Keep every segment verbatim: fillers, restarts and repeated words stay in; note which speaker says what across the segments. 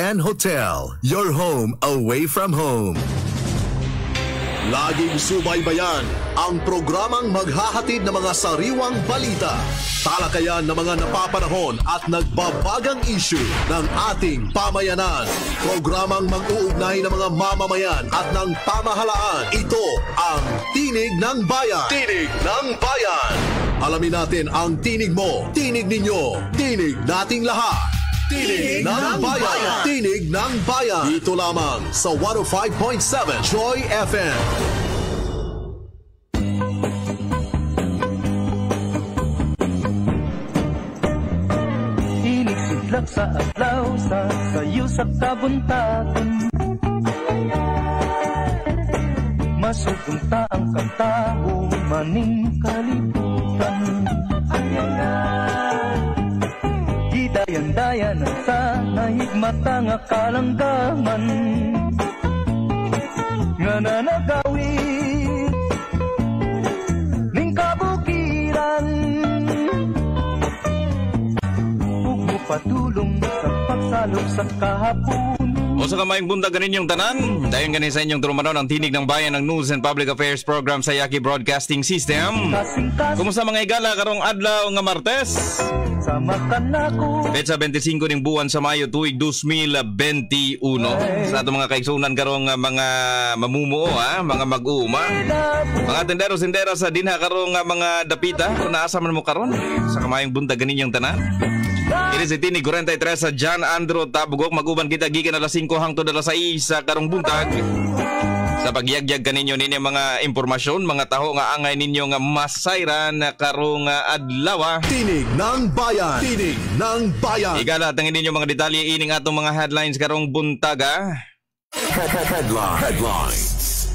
Speaker 1: Bayan Hotel, your home away from home. Laging subaybayan ang programang maghahatid ng mga sariwang balita, talakayan ng mga napapanahon at nagbabagang issue ng ating pamayanan. Programang mag-uugnay ng mga mamamayan at ng pamahalaan. Ito ang Tinig ng Bayan. Tinig ng Bayan. Alamin natin ang tinig mo, tinig ninyo, tinig nating lahat. Tinig, Tinig ng Bayan. Bayan. Tinig ng Bayan. Dito lamang sa one oh five point seven Joy F M.
Speaker 2: Tinig sidlak sa adlaw sa sayo sa kabuntagan. Masugunta ang kantao maning kalibutan. Dayan-dayan sa nahigmata nga kalanggaman nga nanagawid ning kabukiran ug mupatulong sa pagsalop sa kahapon.
Speaker 3: O sa kamayang bundag ganin yung tanan, dayon ganin sa inyong turumanon ang Tinig ng Bayan ng News and Public Affairs Program sa Yaki Broadcasting System. Kumusta mga igala karong adlaw nga Martes? Petsa twenty-five ning buwan sa Mayo tuig two thousand twenty-one. Sa ato mga kaigsunan karong mga mamumuo ha, mga mag-uuma, mga tendero-sindera sa dinha karong mga dapita, kung naasa man mo karon sa kamayang bundag ganin yung tanan. It is Tinig forty-three sa John Andrew Tabugok. Maguban kita gikan alas five hangtod alas sais sa karong buntag. Sa pagyagyag kaninyo ninyo mga impormasyon, mga taho nga angay ninyo nga masayran karong adlaw.
Speaker 1: Tinig ng Bayan. Tinig ng Bayan.
Speaker 3: Igala tangin ninyo mga detalye ining atong mga headlines karong buntaga.
Speaker 1: Headline. Headlines.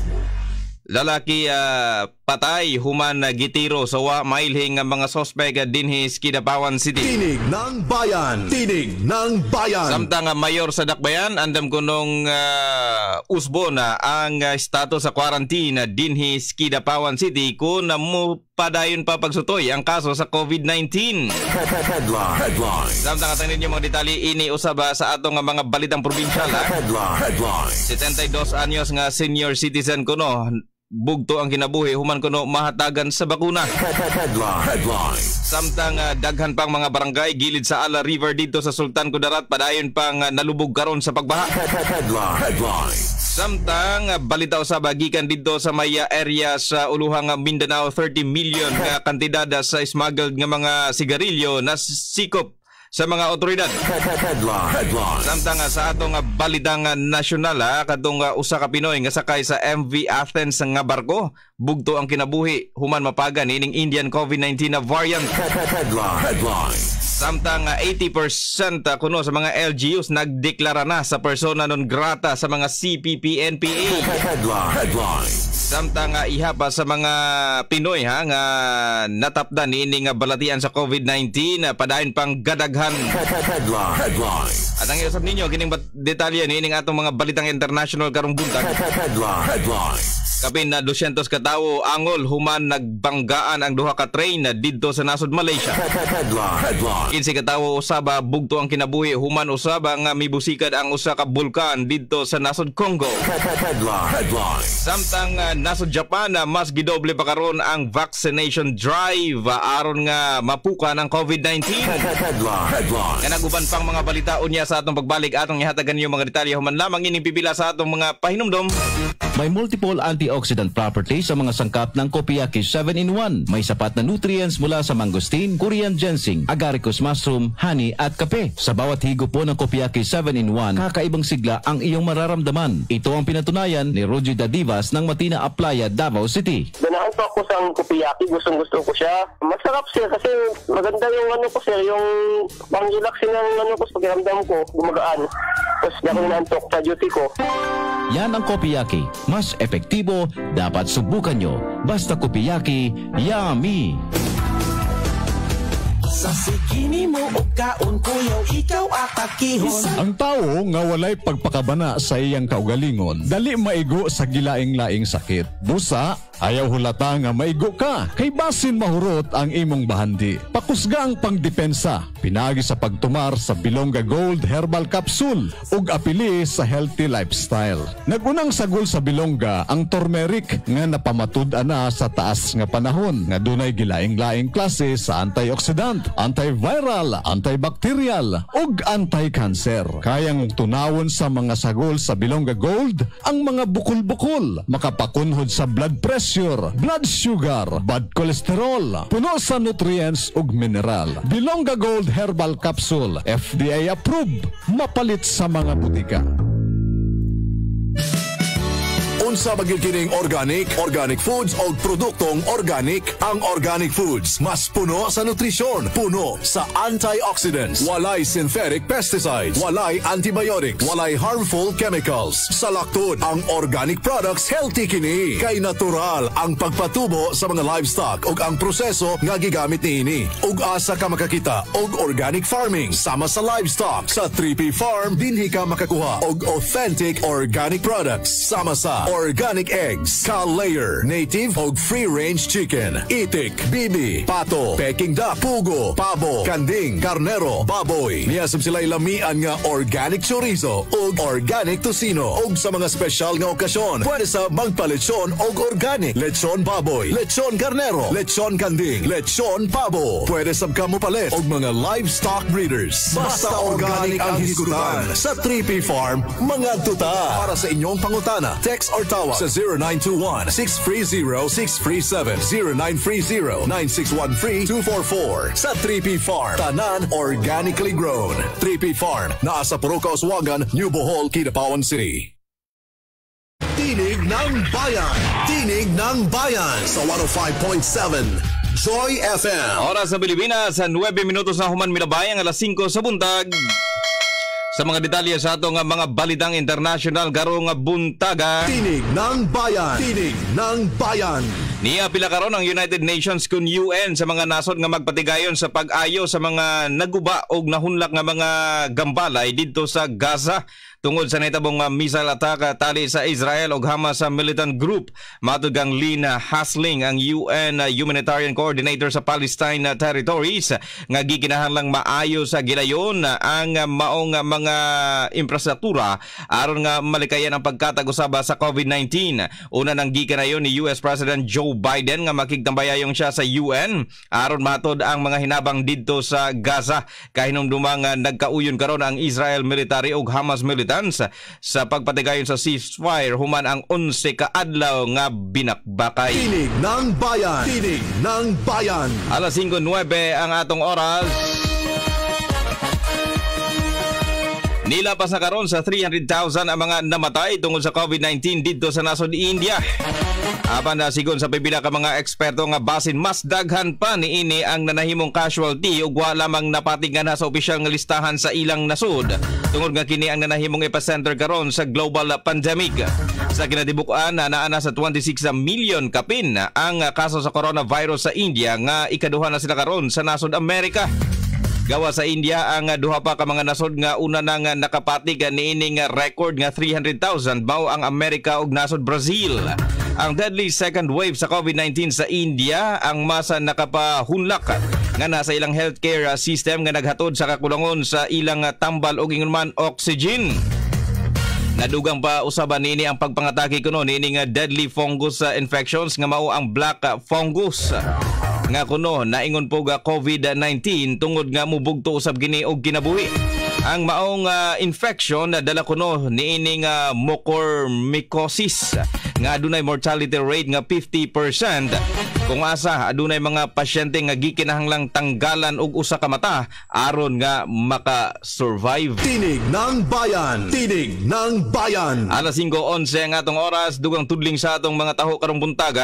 Speaker 3: Lalaki uh, patay human uh, gitiro sa wa mailhing nga mga sospek uh, dinhi Kidapawan City.
Speaker 1: Tinig ng Bayan. Tinig ng Bayan.
Speaker 3: Samtang uh, mayor sa Dakbayan andam kunong uh, usbo na ang uh, status sa quarantine uh, dinhi Kidapawan City kun uh, mo padayon pa pagsutoy ang kaso sa COVID nineteen.
Speaker 1: Headline. Headline.
Speaker 3: Samtang atanin niyo mga detalye ini usaba sa atong uh, mga balitang probinsyal.
Speaker 1: Headline. Headline.
Speaker 3: seventy-two anyos nga senior citizen kuno bugto ang kinabuhi human kuno mahatagan sa bakuna.
Speaker 1: Headline. Headline.
Speaker 3: Samtang uh, daghan pang mga barangay gilid sa Ala River dito sa Sultan Kudarat padayon pang uh, nalubog karon sa pagbaha.
Speaker 1: Headline. Headline.
Speaker 3: Samtang uh, balita sa bagikan dito sa maya area sa Uluhang Mindanao, thirty million nga kantidad sa smuggled nga mga sigarilyo na sikop sa mga otoridad.
Speaker 1: Headline. Headline.
Speaker 3: Samtang sa atong balitang nasyonal ha, kadtong usa ka Pinoy nga sakay sa M V Athens nga barko, bugto ang kinabuhi human mapagan ining Indian COVID nineteen na variant.
Speaker 1: Headline. Headline.
Speaker 3: Samtang eighty percent kuno sa mga L G Us nagdeklara na sa persona non grata sa mga C P P N P A.
Speaker 1: Headline. Headline.
Speaker 3: Samtang uh, ihapa sa mga Pinoy ha nga natapdan ini nga balatian sa COVID nineteen uh, padayon pang gadaghan.
Speaker 1: Headline. Headline.
Speaker 3: At ang iusap ninyo kining detalye ni ining atong mga balitang international karong buntag.
Speaker 1: Headline. Headline.
Speaker 3: Kapin na two hundred ka tawo angol human nagbanggaan ang duha ka train na didto sa nasod Malaysia.
Speaker 1: Headline. Headline.
Speaker 3: Kinsi ka tawo usaba bugto ang kinabuhi human usaba nga mibusikad ang usa ka bulkan didto sa nasod Congo.
Speaker 1: Headline. Headline.
Speaker 3: Samtang uh, nasod Japan na uh, mas gidoble pa karon ang vaccination drive uh, aron nga mapukan ang COVID nineteen.
Speaker 1: Headline. Headline.
Speaker 3: Nga naguban pang mga balita unya sa atong pagbalik atong ihatagan niyo mga detalye human lamang ining pipila sa atong mga pahinumdom.
Speaker 4: May multiple antioxidant properties sa mga sangkap ng Kopiyaki seven in one. May sapat na nutrients mula sa mangosteen, Korean ginseng, agaricus mushroom, honey at kape. Sa bawat higop po ng Kopiyaki seven in one, kakaibang sigla ang iyong mararamdaman. Ito ang pinatunayan ni Roger Dadivas ng Matina Aplaya, Davao City.
Speaker 5: Ganahan pa ako sa Kopiyaki, gustong gusto ko siya. Masarap siya kasi maganda yung ano ko sir, yung pang-relaxing ng ano ko sa pakiramdam ko, gumagaan. Tapos di ako nantok sa duty ko.
Speaker 4: Yan ang Kopiyaki. Mas epektibo, dapat subukan nyo. Basta Kopiyaki, yummy!
Speaker 6: Sa sikini mo o kaon kuyaw, ikaw atakihon.
Speaker 7: Ang tao nga walay pagpakabana sa iyang kaugalingon, dali maigo sa gilaing-laing sakit. Busa, Ayaw hulata nga maigo ka, kay basin mahurot ang imong bahandi. Pakusga ang pangdepensa, pinagi sa pagtumar sa Bilonga Gold Herbal Capsule ug apili sa healthy lifestyle. Nagunang sagol sa Bilonga ang turmeric nga napamatud-an na sa taas nga panahon nga dunay gilaing-laing klase sa antioxidant, antiviral, antibacterial ug anti-cancer. Kayang tunawon sa mga sagol sa Bilonga Gold ang mga bukol-bukol, makapakunhod sa blood pressure, blood sugar, bad cholesterol, puno sa nutrients ug mineral. Bilonga Gold Herbal Capsule, F D A approved, mapalit sa mga butika.
Speaker 1: Unsa magikining organic, organic foods o produktong organic. Ang organic foods mas puno sa nutrisyon, puno sa antioxidants, walay synthetic pesticides, walay antibiotics, walay harmful chemicals. Sa laktod, ang organic products healthy kini kay natural ang pagpatubo sa mga livestock ug ang proseso nga gigamit niini. Ug asa ka makakita og organic farming sama sa livestock sa three P Farm dinhi ka makakuha og authentic organic products sama sa organic eggs, cow-layer, native o free-range chicken, itik, bibi, pato, peking duck, pugo, pabo, kanding, karnero, baboy. Niyasab sila'y lamian nga organic chorizo o organic tocino o sa mga special nga okasyon. Pwede sa magpa-lechon o organic, lechon baboy, lechon karnero, lechon kanding, lechon pabo. Pwede sab ka mo palit o mga livestock breeders. Basta organic ang hisgutan sa three P Farm, mga tuta. Para sa inyong pangutana, text or tawag sa zero nine two one, six three zero, six three seven, zero nine three zero, nine six one three, two four four. Sa three P Farm, tanan organically grown. three P Farm, naa sa Puruca, Oswagan, New Bohol, Kidapawan City. Tinig ng Bayan. Tinig ng Bayan sa one oh five point seven Joy F M.
Speaker 3: Oras sa Pilipinas, sa nine minutos na human minabayang alas singko sa buntag. Sa mga detalye sa atong mga balitang international karong buntaga.
Speaker 1: Tinig ng Bayan. Tinig ng Bayan.
Speaker 3: Niya pila karon ang United Nations kun U N sa mga nasod nga magpatigayon sa pag-ayo sa mga naguba og nahunlak nga mga gambalay didto sa Gaza tungod sa nahitabong uh, missile attack uh, tali sa Israel ug Hamas sa militant group. Matud kang Lynn Hasling, ang U N uh, Humanitarian Coordinator sa Palestine uh, territories, uh, nga gikinahanglang maayo sa gilayon uh, ang uh, maong uh, mga infrastruktura aron nga malikayan ang pagkatag usaba sa COVID nineteen. Una nang gikanayon ni U S President Joe Biden nga makigtambayayong siya sa U N aron matod ang mga hinabang didto sa Gaza. Kahinumdumang uh, nagkauyon karon ang Israel military ug Hamas military sa pagpatigayon sa ceasefire human ang onse ka adlaw nga binakbakay.
Speaker 1: Tinig ng Bayan. Tinig ng Bayan.
Speaker 3: alas singko nuwebe ang atong oras. Nilapas na karon sa three hundred thousand ang mga namatay tungod sa COVID nineteen dito sa nasod India. Apan na sigon sa pipila ka mga eksperto nga basin mas daghan pa niini ang nanahimong casualty ug wa lamang napatingan na sa opisyal nga listahan sa ilang nasod. Tungod nga kini ang nanahimong epicenter karon sa global pandemic. Sa kinatibukan na naa na sa twenty-six million kapin ang kaso sa coronavirus sa India nga ikaduha na sila karon sa nasod Amerika. Gawa sa India ang duha pa ka mga nasod nga una nang nakapatig niining record nga three hundred thousand mao ang Amerika ug nasod Brazil. Ang deadly second wave sa COVID nineteen sa India ang masa nakapahunlak nga nasa ilang healthcare system nga naghatod sa kakulangon sa ilang tambal ug ingon man oxygen. Nadugang pa usaban nini ang pagpangatake kuno nini nga deadly fungus infections nga mao ang black fungus. Nga kuno naingon po ga COVID nineteen tungod nga mubugto usab gini og kinabuhi. Ang maong uh, infection na dala kuno niining uh, mucormycosis nga adunay mortality rate nga fifty percent. Kung asa adunay mga pasyente nga gikinahanglang tanggalan og usa ka mata aron nga maka-survive.
Speaker 1: Tinig ng Bayan. Tinig ng Bayan.
Speaker 3: alas singko onse ang atong oras, dugang tudling sa atong mga taho karong buntaga.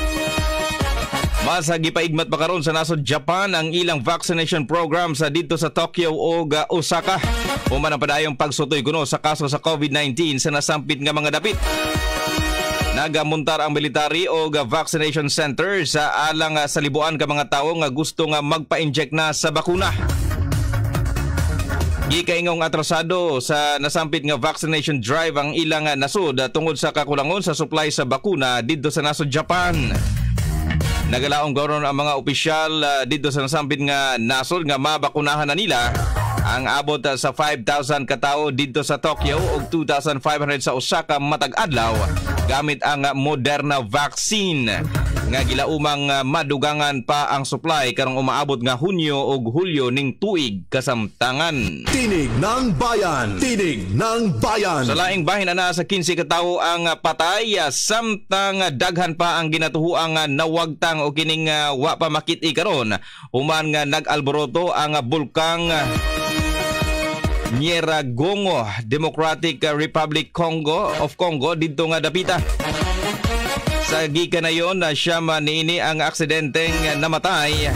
Speaker 3: Masa gipaigmat pa karon sa nasod Japan ang ilang vaccination program sa dito sa Tokyo o Osaka. Human ang padayong pagsutoy kuno sa kaso sa COVID nineteen sa nasampit nga mga dapit. Nagamuntar ang military o vaccination center sa alang sa libuan ka mga tawo nga gusto nga magpa-inject na sa bakuna. Gikaingong atrasado sa nasampit nga vaccination drive ang ilang nasod tungod sa kakulangon sa supply sa bakuna didto sa nasod Japan. Nagalaong gawron ang mga opisyal uh, dito sa nasampit nga nasod nga mabakunahan na nila ang abot uh, sa five thousand katao dito sa Tokyo ug two thousand five hundred sa Osaka matag adlaw gamit ang uh, Moderna vaccine nga gilaumang uh, madugangan pa ang supply karong umaabot nga Hunyo ug Hulyo ning tuig kasamtangan.
Speaker 1: Tinig ng Bayan. Tinig ng Bayan.
Speaker 3: Sa laing bahin ana sa fifteen katao ang uh, patay uh, samtang uh, daghan pa ang ginatuhuang uh, nawagtang o kining uh, wa pa makit-i karon human nga nag-alboroto ang uh, bulkang uh, Nyiragongo, Democratic uh, Republic Congo of Congo didto nga dapita. Sa gikan na yon na siya manini ang aksidenteng namatay.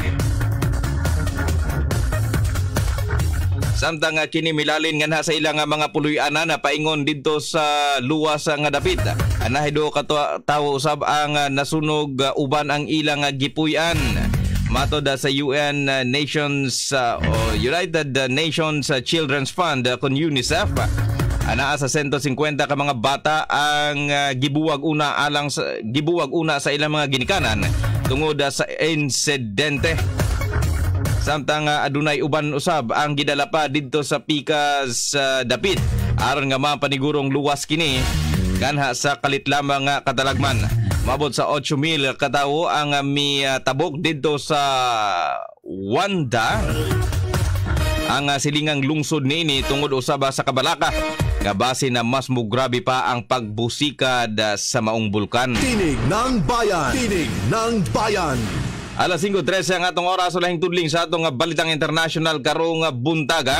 Speaker 3: Samtang kini milalin nga na sa ilang mga puloy-ana na paingon dito sa luwas nga dapit. Anahido ka tawo usab ang nasunog uban ang ilang gipuy-an. Matod sa U N Nations uh, o United Nations Children's Fund uh, kun UNICEF. Anaa sa one hundred fifty ka mga bata ang uh, gibuwag una alang sa, gibuwag una sa ilang mga ginikanan tungod uh, sa insidente. Samtang uh, adunay uban usab ang gidala pa didto sa pikas uh, dapit aron nga mapanigurong luwas kini kanha sa kalit lamang nga katalagman. Mabot sa eight mil katawo ang uh, mi uh, tabok didto sa Wanda. Ang uh, silingang lungsod niini tungod usab sa Kabalaka. Kabase na mas mugrabe pa ang pagbusikad sa maong bulkan.
Speaker 1: Tinig ng Bayan. Tinig ng Bayan.
Speaker 3: alas five thirty ang atong oras ulahing tudling sa atong balitang international karong buntaga.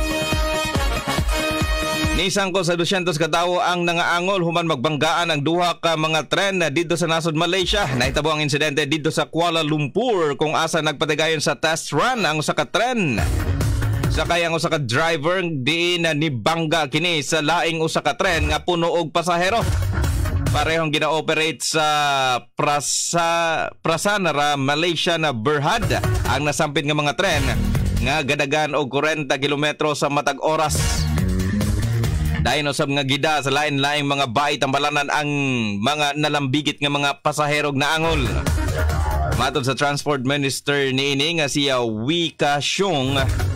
Speaker 3: Nisang ko sa two hundred katawo ang nangaangol human magbanggaan ang duha ka mga tren dito sa nasod Malaysia. Nahitabo ang insidente dito sa Kuala Lumpur kung asa nagpatigayon sa test run ang usa ka tren. Sakay ang usa ka driver diin na nibangga kini sa laing usa ka tren nga puno og pasahero. Parehong gina-operate sa Prasa Prasanara, Malaysia na Berhad ang nasampit nga mga tren nga gadagan og forty kilometro sa matag oras. Dahil usab nga gida sa lain-laing mga bahay tambalanan ang mga nalambigit nga mga pasahero na angol. Matod sa Transport Minister niini nga siya Wika Xiong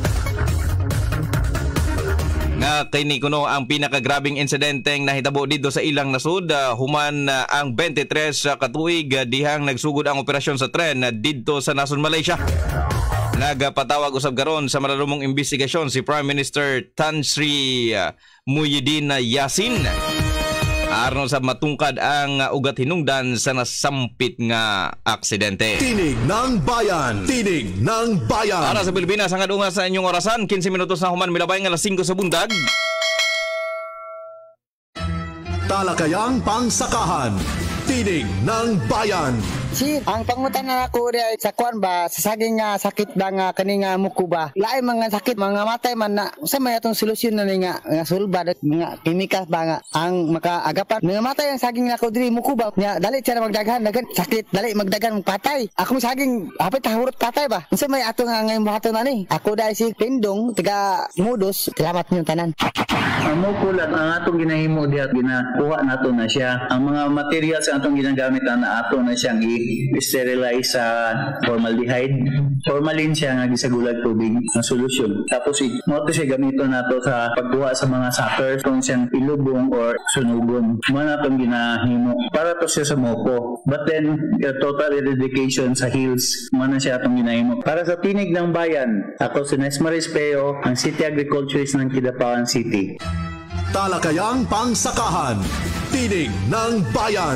Speaker 3: nga kini kuno ang pinakagrabing insidenteng nahitabo dito sa ilang nasud uh, human uh, ang twenty-three uh, katuig uh, dihang nagsugod ang operasyon sa tren uh, dito sa nasod Malaysia. Nagpatawag usab karon sa malalumong investigasyon si Prime Minister Tan Sri uh, Muhyiddin Yassin aron sa matungkad ang uh, ugat hinungdan sa nasampit nga aksidente.
Speaker 1: Tinig ng Bayan. Tinig ng Bayan.
Speaker 3: Para sa Pilipinas, ang adunga sa inyong orasan, fifteen minutos na human milabay nga alas five sa bundag.
Speaker 1: Talakayang pangsakahan. Tinig ng Bayan.
Speaker 8: Si, ang pangutan na ako rin sa kuan ba, sa saging nga sakit ba nga kaning nga muko ba. Lain mga sakit, mga matay man na, sa may atong solusyon na nga, nga sulba, mga kemikas ba nga, ang makaagapan. Mga matay ang saging na ako rin, muko ba. Nga, dali siya na magdaghan, dagan, sakit, dali magdaghan, patay. Akong saging, hapit hurot patay ba. Sa may atong nga ngayon buhato na ni. Ako dahil si Pindong, tiga Mudos, salamat niyong tanan.
Speaker 9: Ang mukulat, ang atong ginahimo diya, ginakuha nato na siya. Ang mga materials ang atong ginagamit na ato na siyang i-sterilize sa formaldehyde. Formalin siya nga gisagulag tubig na solusyon. Tapos mo to siya gamito nato sa pagkuha sa mga suckers kung siyang ilubong or sunugon. Mo na itong ginahimo. Para to siya sa moko. But then, uh, total eradication sa hills, mo na siya itong ginahimo. Para sa Tinig ng Bayan, ako si Nesmaris Peo, ang City Agriculturist ng Kidapawan City.
Speaker 1: Talakayang pangsakahan. Tinig ng Bayan.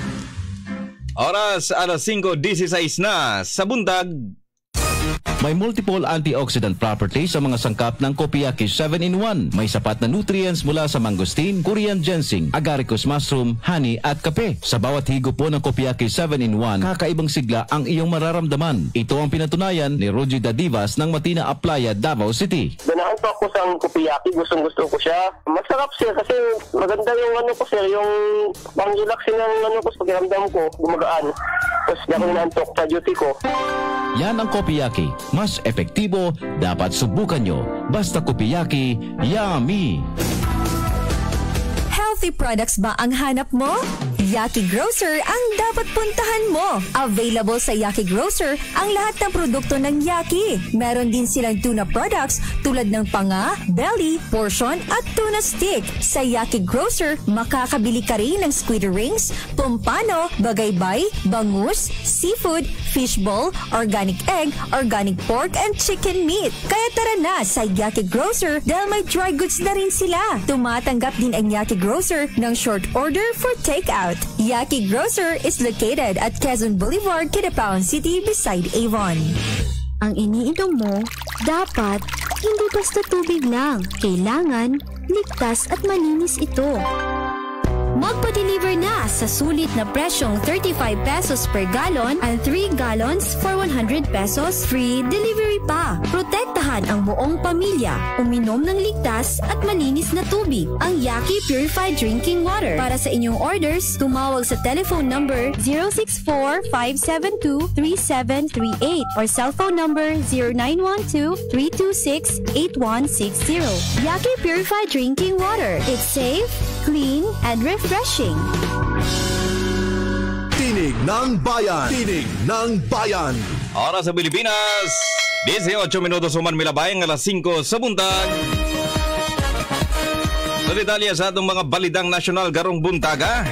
Speaker 3: Oras alas five sixteen na sa bundag.
Speaker 4: May multiple antioxidant properties sa mga sangkap ng Copiaci seven in one. May sapat na nutrients mula sa mangosteen, Korean ginseng, agaricus mushroom, honey at kape. Sa bawat higo po ng Copiaci seven in one, kakaibang sigla ang iyong mararamdaman. Ito ang pinatunayan ni Rogie Dadivas ng Matina Aplaya, Davao City.
Speaker 5: Ganahan po ako sa Copiaci, gustong gusto ko siya. Masarap siya kasi maganda yung ano ko sir, yung pang-relax ng ano ko, pakiramdam ko, gumagaan. Tapos di ako inantok sa duty ko.
Speaker 4: Yan ang Kopiyaki. Mas epektibo, dapat subukan nyo. Basta Kopiyaki, yummy!
Speaker 10: Healthy products ba ang hanap mo? Yaki Grocer ang dapat puntahan mo. Available sa Yaki Grocer ang lahat ng produkto ng Yaki. Meron din silang tuna products tulad ng panga, belly, portion at tuna stick. Sa Yaki Grocer, makakabili ka rin ng squid rings, pompano, bagaybay, bangus, seafood, fishball, organic egg, organic pork and chicken meat. Kaya tara na sa Yaki Grocer dahil may dry goods na rin sila. Tumatanggap din ang Yaki Grocer ng short order for takeout. Yaki Grocer is located at Quezon Boulevard, Kidapawan City beside Avon.
Speaker 11: Ang iniinom mo, dapat hindi basta tubig lang. Kailangan ligtas at malinis ito. Magpa-deliver na sa sulit na presyong thirty-five pesos per gallon and three gallons for one hundred pesos. Free delivery pa. Protektahan ang buong pamilya. Uminom ng ligtas at malinis na tubig. Ang Yaki Purified Drinking Water. Para sa inyong orders, tumawag sa telephone number zero six four, five seven two, three seven three eight or cellphone number zero nine one two, three two six, eight one six zero. Yaki Purified Drinking Water. It's safe, clean, and refreshing.
Speaker 1: Tinig ng Bayan. Tinig ng Bayan.
Speaker 3: Oras sa Pilipinas, eighteen minutos human milabay ang alas singko sa buntag. Sa detalye sa atong mga balidang nasyonal garong buntaga.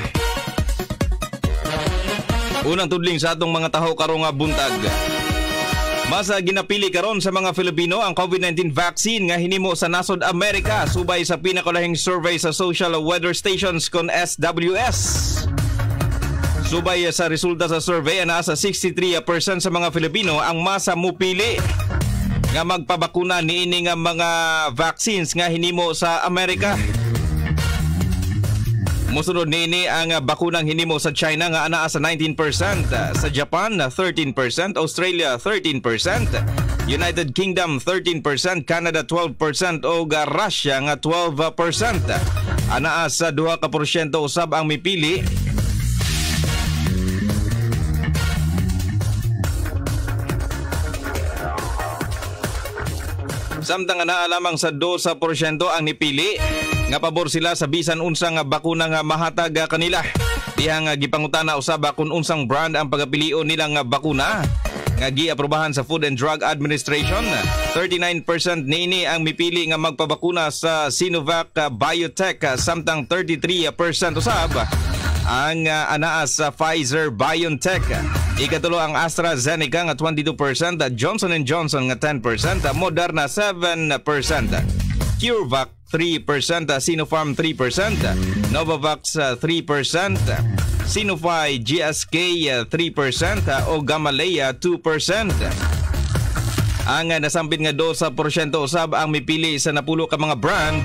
Speaker 3: Unang tudling sa atong mga taho karong buntag. Mas ginapili karon sa mga Filipino ang COVID nineteen vaccine nga hinimo sa nasod Amerika subay sa pinakalahing survey sa social weather stations kon S W S. Subay sa resulta sa survey, nasa sixty-three percent sa mga Filipino ang masa mupili nga magpabakuna niini nga mga vaccines nga hinimo sa Amerika. Musunod niini ang bakunang hinimo sa China nga anaa sa nineteen percent, sa Japan thirteen percent, Australia thirteen percent, United Kingdom thirteen percent, Canada twelve percent o Russia nga twelve percent. Anaa sa two ka porsyento usab ang mipili. Samtang anaa lamang sa two porsyento ang nipili nga pabor sila sa bisan unsang bakuna nga mahatag kanila. Dihang gipangutana usab kung unsang brand ang pagapilion nilang bakuna nga giaprobahan sa Food and Drug Administration. thirty-nine percent niini ang mipili nga magpabakuna sa Sinovac Biotech, samtang thirty-three percent usab ang uh, anaa sa Pfizer BioNTech. Ikatulo ang AstraZeneca nga twenty-two percent, Johnson and Johnson nga ten percent, Moderna seven percent, CureVac three percent, Sinopharm three percent, Novavax three percent, Sinopharm G S K three percent o Gamaleya two percent. Ang nasampit nga two porsyento usab ang mipili sa napulo ka mga brand.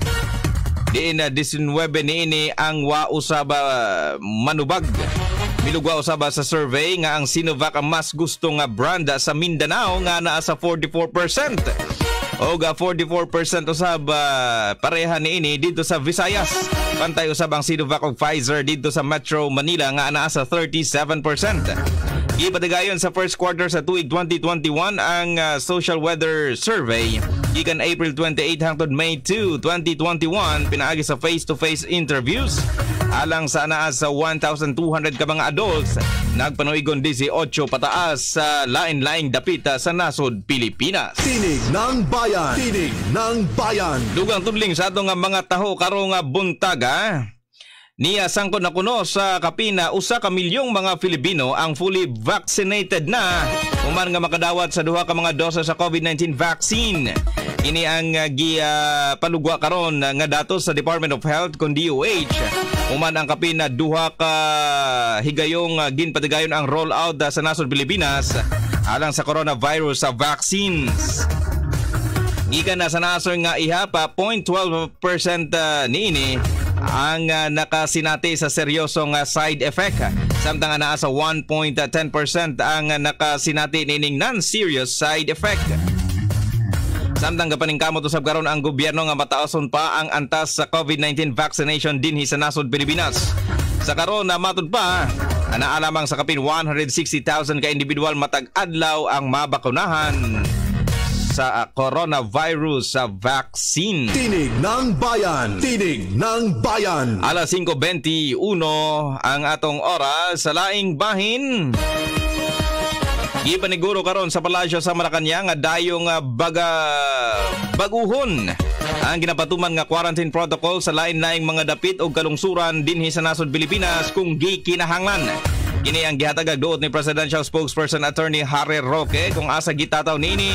Speaker 3: Diin na nineteen niini ang wa usab manubag. Milugwa usab sa survey nga ang Sinovac ang mas gusto nga brand sa Mindanao nga naa sa forty-four percent. O ga forty-four percent usab uh, pareha niini dito sa Visayas. Pantay usab ang Sinovac ug Pfizer dito sa Metro Manila nga anaa sa thirty-seven percent. Ipatigayon sa first quarter sa tuig twenty twenty-one ang uh, social weather survey gikan April twenty-eight hangtod May two, twenty twenty-one, pinaagi sa face-to-face interviews alang sa anaa sa one thousand two hundred ka mga adults nagpanuigon eighteen pataas sa lain-laing dapita sa nasod Pilipinas.
Speaker 1: Tinig ng Bayan. Tinig ng Bayan.
Speaker 3: Dugang tudling sa atong mga taho karong buntaga. Niya sangkot na kuno sa kapina usa ka milyong mga Filipino ang fully vaccinated na human nga makadawat sa duha ka mga dosa sa COVID nineteen vaccine. Ini ang uh, gipalugwa karon nga datos sa Department of Health kon D O H. Human ang kapina duha ka higayong uh, ginpatigayon ang rollout uh, sa nasod Pilipinas alang sa coronavirus uh, vaccines. Gikan na sa nasod nga ihapa zero point one two percent uh, niini ang uh, nakasinati sa seryosong uh, side effect, samtang naa sa one point one zero percent ang uh, nakasinati nining non-serious side effect. Samtang gapaningkamot usab karon ang gobyerno nga mataoson pa ang antas sa COVID nineteen vaccination dinhi sa nasod Pilipinas. Sa karon na matud pa Anaa lamang sa kapin one hundred sixty thousand ka individual matag adlaw ang mabakunahan sa coronavirus sa vaccine.
Speaker 1: Tinig ng Bayan! Tinig ng Bayan!
Speaker 3: Alas five twenty-one ang atong oras sa laing bahin. Gipaniguro karon sa palasyo sa Malacañang nga dayong baga baguhon ang ginapatuman nga quarantine protocol sa lain-laing mga dapit o kalungsuran dinhi sa nasod Pilipinas kung gikinahanglan. Kini ang gihatag duot ni Presidential Spokesperson Attorney Harry Roque kung asa gitataw nini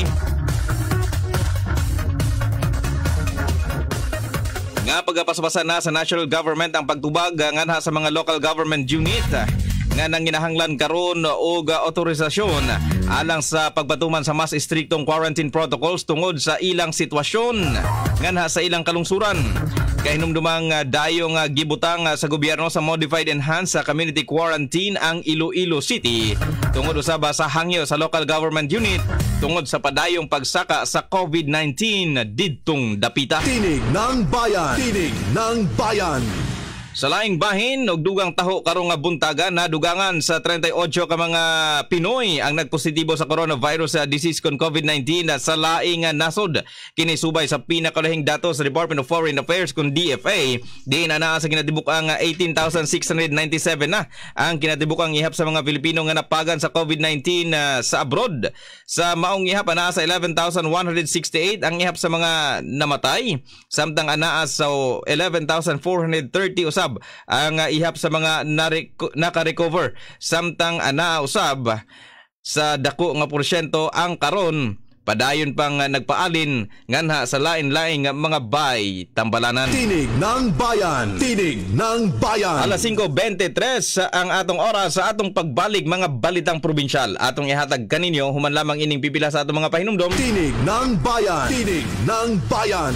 Speaker 3: nga pagapaspasan na sa national government ang pagtubag nga sa mga local government unit nga nang ginahanglan karon og otorisasyon alang sa pagpatuman sa mas istriktong quarantine protocols tungod sa ilang sitwasyon nga sa ilang kalungsuran. Kahinumdumang dayong gibutang sa gobyerno sa modified enhanced community quarantine ang Iloilo City tungod usaba sa hangyo sa local government unit tungod sa padayong pagsaka sa COVID nineteen didtong dapita.
Speaker 1: Tinig ng Bayan! Tinig ng Bayan!
Speaker 3: Sa laing bahin, og dugang taho karong nga buntaga na dugangan sa thirty-eight ka mga Pinoy ang nagpositibo sa coronavirus sa disease kon COVID nineteen sa laing nasod. Kini subay sa pinakalahing dato sa Department of Foreign Affairs kun D F A. Diin ana sa kinatibuk-ang eighteen thousand six hundred ninety-seven na ang kinatibuk-ang ihap sa mga Pilipino nga napagan sa COVID nineteen uh, sa abroad. Sa maong ihap ana sa eleven thousand one hundred sixty-eight ang ihap sa mga namatay, samtang anaa sa eleven thousand four hundred thirty usab ang uh, ihap sa mga naka-recover, samtang anaa usab sa dako nga porsyento ang karon padayon pang uh, nagpaalin nganha sa lain-laing mga bay tambalanan.
Speaker 1: Tinig ng Bayan! Tinig ng Bayan!
Speaker 3: Alas five twenty-three ang atong oras sa atong pagbalik mga balitang probinsyal. Atong ihatag kaninyo human lamang ining pipila sa atong mga pahinumdom.
Speaker 1: Tinig ng Bayan! Tinig ng Bayan!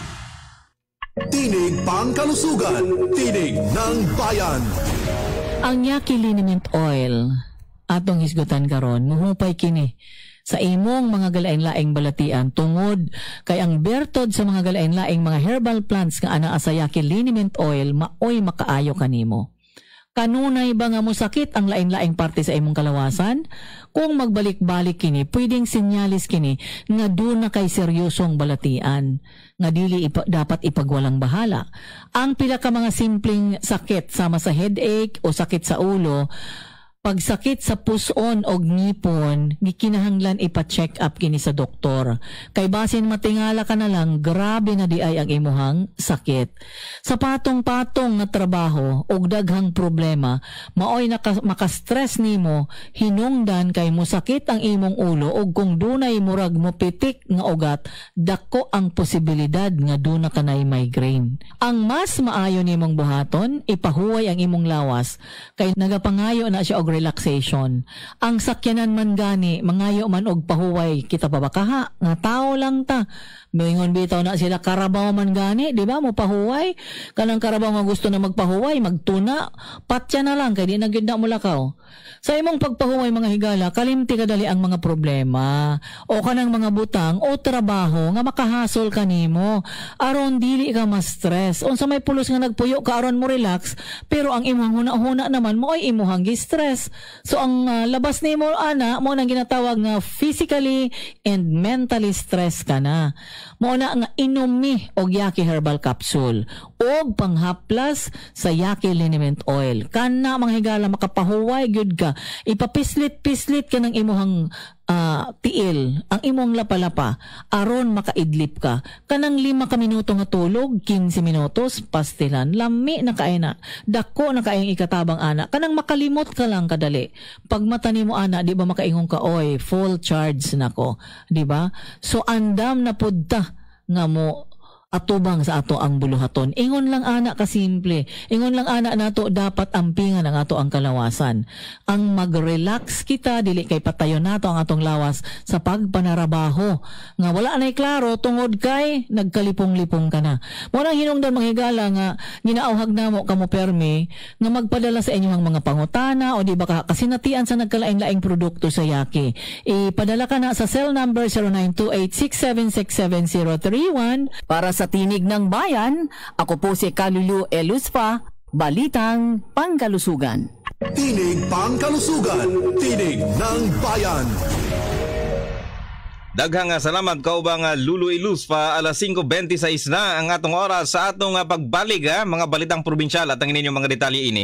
Speaker 1: Tinig pangkalusugan. Tinig ng Bayan.
Speaker 12: Ang Yaki Liniment Oil atong hisgutan karon muhupay kini sa imong mga galain-laing balatian tungod kay ang bertod sa mga galain-laing mga herbal plants nga anaa sa Yaki Liniment Oil maoy makaayo kanimo. Kanunay ba nga musakit ang lain-laing parte sa imong kalawasan? Kung magbalik-balik kini, pwedeng sinyalis kini nga doon na kay seryosong balatian, nga dili ipa, dapat ipagwalang bahala. Ang pila ka mga simpleng sakit sama sa headache o sakit sa ulo, pagsakit sa puson o ngipon, gikinahanglan ipa-check up kini sa doktor. Kay basin matingala ka na lang, grabe na di ay ang imuhang sakit. Sa patong-patong nga trabaho o daghang problema, maoy naka, makastress nimo, hinungdan kay musakit ang imong ulo o kung dunay murag mo pitik nga ugat, dako ang posibilidad nga duna kanay migraine. Ang mas maayo nimong buhaton, ipahuway ang imong lawas, kay nagapangayo na siya og relaxation. Ang sakyanan man gani, mangayo man og pahuway, kita babakaha, nga tao lang ta. Mingon bitaw na sila karabaw man gani, di ba mo pahuway? Kanang karabaw nga gusto na magpahuway, magtuna, patya na lang, kay di na gid na mo lakaw. Sa imong pagpahuway mga higala, kalimti kadali ang mga problema, o kanang mga butang, o trabaho, nga makahasol kanimo, aron dili ka ma-stress. Unsa may pulos nga nagpuyo ka aron mo relax, pero ang imong huna-huna naman mo ay imuhang gi-stress. So ang uh, labas nimo ana mo nang ginatawag nga physically and mentally stress ka na. Mo na nga inumi og Yaki herbal capsule og panghaplas sa Yaki liniment oil. Kana mga higala makapahuway gyud ka. Ipapislit-pislit ka ng imuhang uh, tiil, ang imong lapalapa aron makaidlip ka. Kanang lima ka minuto nga tulog, fifteen minutos pastilan, lami na kay na. Dako na kayong ikatabang ana. Kanang makalimot ka lang kadali. Pag mata nimo ana, di ba makaingon ka, oy, full charge nako, di ba? So andam na pudta nga mo atubang sa ato ang buluhaton. Ingon lang ana ka simple. Ingon lang ana nato dapat ampingan ang ato ang kalawasan. Ang mag-relax kita dili kay patayon nato ang atong lawas sa pagpanarabaho. Nga wala nay klaro tungod kay nagkalipong-lipong ka na. Mo nang hinungdan mga higala nga ginaauhag namo kamo permi nga magpadala sa inyong mga pangutana o di ba ka kasinatian sa nagkalain-laing produkto sa Yaki. Ipadala ka na sa cell number zero nine two eight six seven six seven zero three one para sa Tinig ng Bayan. Ako po si Kalulu Eluspa, Balitang Pangkalusugan.
Speaker 1: Tinig Pangkalusugan, Tinig ng Bayan.
Speaker 3: Daghang nga salamat kaubang Lulu Ilus pa alas singko twenty-six na ang atong oras sa atong pagbalik ha, mga balitang probinsyal at ang inyong mga detalye ini.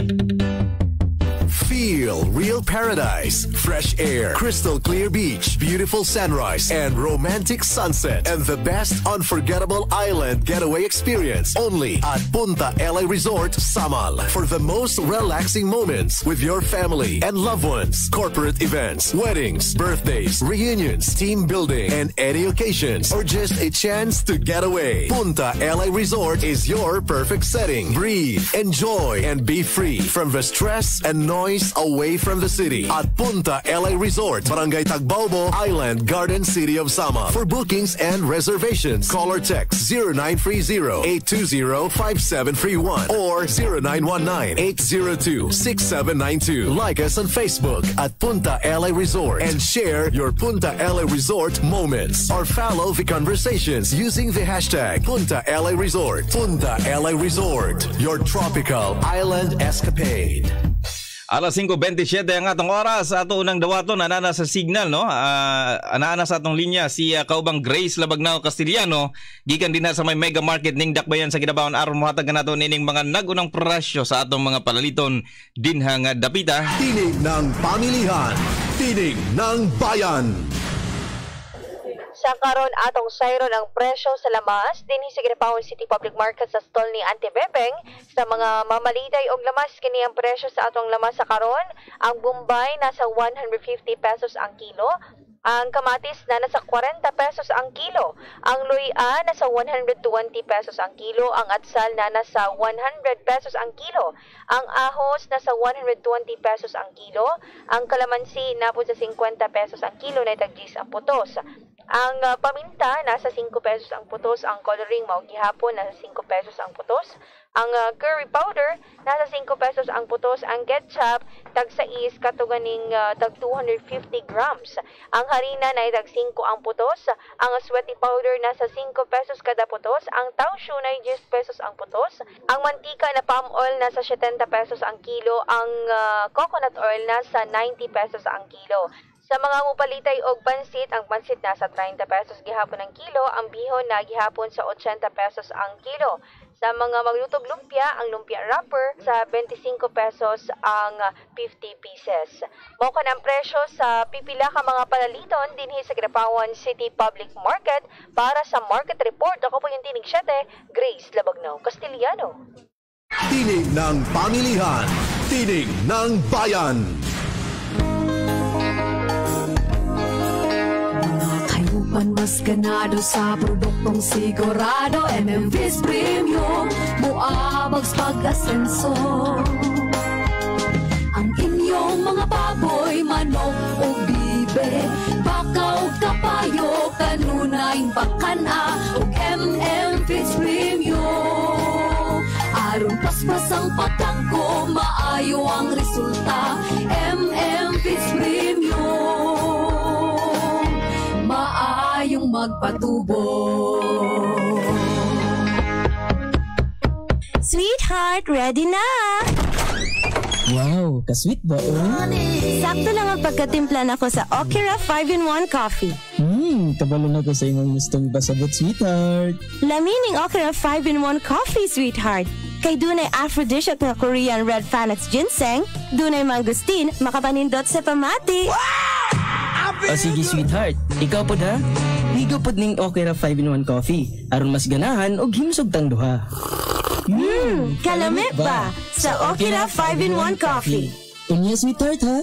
Speaker 1: Feel real paradise, fresh air, crystal clear beach, beautiful sunrise, and romantic sunset, and the best unforgettable island getaway experience only at Punta L A Resort, Samal. For the most relaxing moments with your family and loved ones, corporate events, weddings, birthdays, reunions, team building, and any occasions, or just a chance to get away. Punta L A Resort is your perfect setting. Breathe, enjoy, and be free from the stress and noise away from the city at Punta L A Resort, Barangay Tagbaobo Island, Garden City of Sama. For bookings and reservations, call or text zero nine three zero, eight two zero, five seven three one or zero nine one nine, eight zero two, six seven nine two. Like us on Facebook at Punta L A Resort and share your Punta L A Resort moments or follow the conversations using the hashtag Punta L A Resort. Punta L A Resort, your tropical island escapade.
Speaker 3: Alas singko twenty-seven ang atong oras. Ato unang dawaton, anana sa signal, no? Uh, anana sa atong linya, si uh, kaubang Grace Labagnao Castellano. Gikan din na sa may mega market ning Dakbayan sa Kinabawan. Aron mohatag na nato nining mga nagunang presyo sa atong mga palaliton dinhang dapita.
Speaker 1: Tinig ng pamilihan, tinig ng bayan.
Speaker 13: Sa karon atong sayro ng presyo sa lamas dinhi sa Ginapawon City Public Market sa stall ni Auntie Bebeng. Sa mga mamaliday og lamas kini ang presyo sa atong lamas sa karon. Ang Bombay nasa one hundred fifty pesos ang kilo. Ang kamatis na nasa forty pesos ang kilo. Ang luya nasa one hundred twenty pesos ang kilo. Ang atsal na nasa one hundred pesos ang kilo. Ang ahos nasa one hundred twenty pesos ang kilo. Ang kalamansi napod sa fifty pesos ang kilo na itag-gis ang putos. Ang uh, paminta nasa five pesos ang putos. Ang coloring mao gihapon nasa five pesos ang putos. Ang uh, curry powder nasa five pesos ang putos. Ang ketchup tag sais katuganing uh, tag two hundred fifty grams. Ang harina na tag five ang putos. Ang sweaty powder nasa five pesos kada putos. Ang taushu na ten pesos ang putos. Ang mantika na palm oil nasa seventy pesos ang kilo. Ang uh, coconut oil nasa ninety pesos ang kilo. Sa mga mupalitay og pansit, ang pansit nasa thirty pesos gihapon ang kilo, ang bihon na gihapon sa eighty pesos ang kilo. Sa mga maglutog lumpia, ang lumpia wrapper sa twenty-five pesos ang fifty pieces. Mao kan ang presyo sa pipila ka mga palaliton dinhi sa Ginapawon City Public Market. Para sa Market Report, ako po yung Tinig seven, Grace Labagnao Castellano.
Speaker 1: Tinig ng pamilihan, tinig ng bayan.
Speaker 14: Man mas ganado sa produktong sigurado M M V's Premium Muabags pag-asenso. Ang inyong mga baboy, manok o bibe, bakaw kapayo, kanunay bakana o M M V's Premium. Aron paspas ang patako, maayo ang resulta. M M V's Premium maayong magpatubo.
Speaker 15: Sweetheart, ready na!
Speaker 16: Wow, ka-sweet ba oh?
Speaker 15: Sakto lang ang pagkatimpla nako sa Okira five in one coffee.
Speaker 16: Hmm, kabalo na ko sa imong gustong basabot, sweetheart.
Speaker 15: Lamining Okira five in one coffee, sweetheart. Kay dunay aphrodisiac nga Korean red Panax ginseng, dunay mangustin, makapanindot sa pamati. Wow!
Speaker 16: O sige, sweetheart, ikaw po da? Higo po ning Okira five in one coffee, aron mas ganahan og himsog tang duha.
Speaker 15: Hmm, kalami ba sa Okira five in one coffee?
Speaker 16: Unya, sweetheart, ha?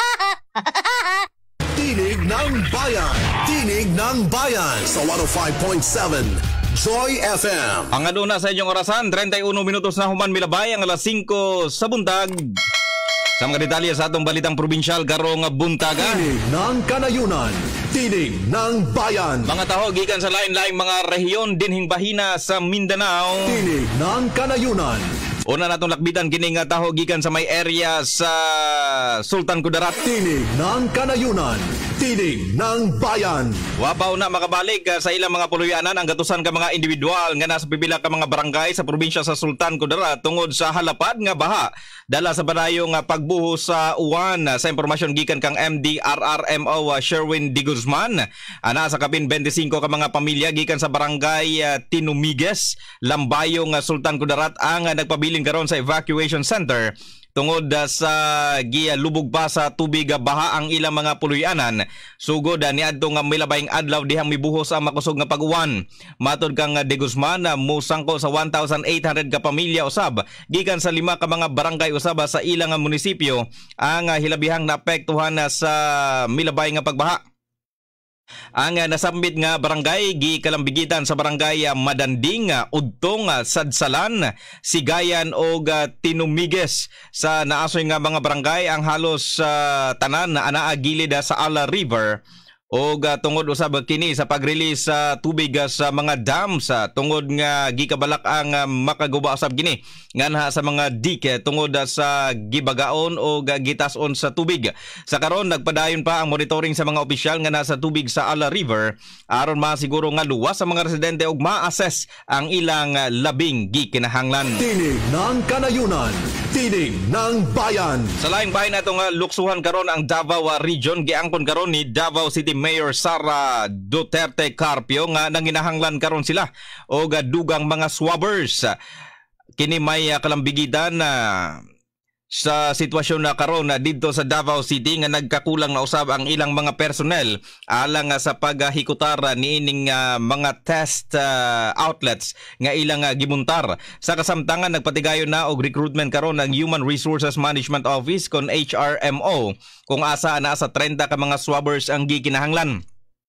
Speaker 1: Tinig ng bayan, tinig ng bayan sa one oh five point seven Joy F M.
Speaker 3: Ang aduna sa inyong orasan, thirty-one minutos na human milabay ang alas singko sa buntag. Sa mga detalye sa atong balitang probinsyal karong buntaga.
Speaker 1: Tinig ng kanayunan, tinig ng bayan.
Speaker 3: Mga taho gikan sa lain-laing mga rehiyon dinhing bahina sa Mindanao.
Speaker 1: Tinig ng kanayunan.
Speaker 3: Una natong lakbitan kini nga taho gikan sa may area sa Sultan Kudarat.
Speaker 1: Tinig ng kanayunan, Tinig ng Bayan.
Speaker 3: Wapaw na makabalik uh, sa ilang mga puluyanan ang gatusan ka mga individual nga nasa pipila ka mga barangay sa probinsya sa Sultan Kudarat tungod sa halapad nga baha. Dala sa banayong uh, pagbuhos sa uwan uh, sa impormasyon gikan kang M D R R M O uh, Sherwin D. Guzman. Ana sa kapin twenty-five ka mga pamilya gikan sa barangay uh, Tinumiges, Lambayong uh, Sultan Kudarat ang uh, nagpabiling karon sa evacuation center. Tungod uh, sa giyalubog pa sa tubig uh, baha ang ilang mga puluyanan. Sugod uh, niadto nga milabayng adlaw dihang mibuhos ang makusog nga pag-uwan. Matod kang uh, De Guzman uh, musangko sa one thousand eight hundred ka pamilya usab gikan sa lima ka mga barangay usab uh, sa ilang uh, munisipyo ang uh, hilabihang naapektuhan uh, sa milabay nga pagbaha. Ang uh, nasambit nga barangay gikalambigitan sa barangay uh, Madanding, uh, Udtong, uh, Sadsalan, Sigayan o uh, Tinumiges. Sa naasoy nga mga barangay ang halos uh, tanan na anaa gilid uh, sa Ala River. O uh, tungod usab kini sa pag-release sa uh, tubig uh, sa mga dams uh, tungod nga gikabalak ang uh, makaguba usab kini nganha sa mga dike tungod uh, sa gibagaon o uh, gitason sa tubig. Sa karon nagpadayon pa ang monitoring sa mga opisyal nga nasa tubig sa Ala River aron masiguro nga luwas sa mga residente ug ma-assess ang ilang uh, labing gikinahanglan.
Speaker 1: Tinig ng Kanayunan, Tinig ng Bayan.
Speaker 3: Sa laing bahin natong uh, luksuhan karon ang Davao uh, Region giangkon karon ni Davao City Mayor Sara Duterte Carpio nga nanginahanglan karon sila o dugang mga swabbers. Kini may uh, kalambigitan na uh, sa sitwasyon na karon na dito sa Davao City nga nagkakulang na usab ang ilang mga personnel alang uh, sa paghikutar uh, niining uh, mga test uh, outlets nga ilang uh, gimuntar. Sa kasamtangan nagpatigayon na og recruitment karon ng Human Resources Management Office kon H R M O kung asa na sa thirty ka mga swabbers ang gikinahanglan.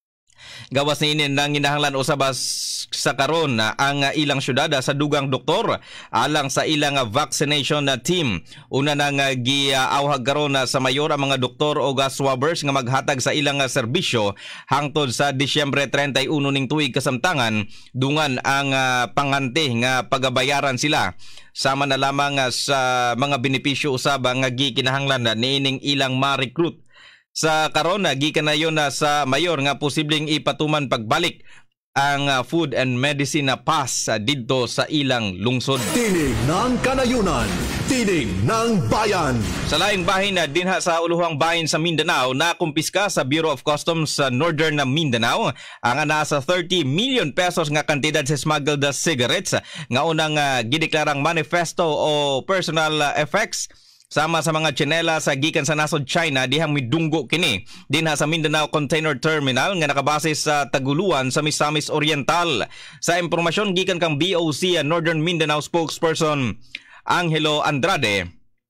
Speaker 3: Gawas ni ini nang ginahanglan usabas sa karon na ang uh, ilang syudad uh, sa dugang doktor alang sa ilang uh, vaccination na uh, team. Una nang uh, giawhag karon uh, sa mayor ang mga doktor o uh, swabbers nga maghatag sa ilang uh, serbisyo hangtod sa Disyembre thirty-one ning tuig kasamtangan dungan ang uh, pangante nga pagabayaran sila. Sama na lamang uh, sa mga benepisyo usab nga gikinahanglan na niining ilang ma-recruit. Sa karon gikan na yon na sa mayor nga posibleng ipatuman pagbalik ang uh, food and medicine na pass uh, dito sa ilang lungsod.
Speaker 1: Tinig ng Kanayunan, Tinig ng Bayan.
Speaker 3: Sa laing bahin na dinha sa uluhang bahin sa Mindanao na kumpiska sa Bureau of Customs sa Northern na Mindanao ang nasa thirty million pesos nga kantidad sa smuggled cigarettes nga unang uh, gideklarang manifesto o personal uh, effects sama sa mga tsinela sa gikan sa nasod China dihang midunggo kini dinha sa Mindanao Container Terminal nga nakabase sa Taguluan sa Misamis Oriental. Sa impormasyon gikan kang B O C Northern Mindanao spokesperson Angelo Andrade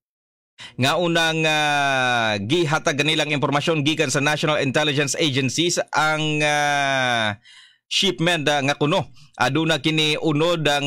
Speaker 3: nga unang uh, gihatag nilang impormasyon gikan sa National Intelligence Agencies ang uh, shipment uh, nga kuno aduna kini unod ang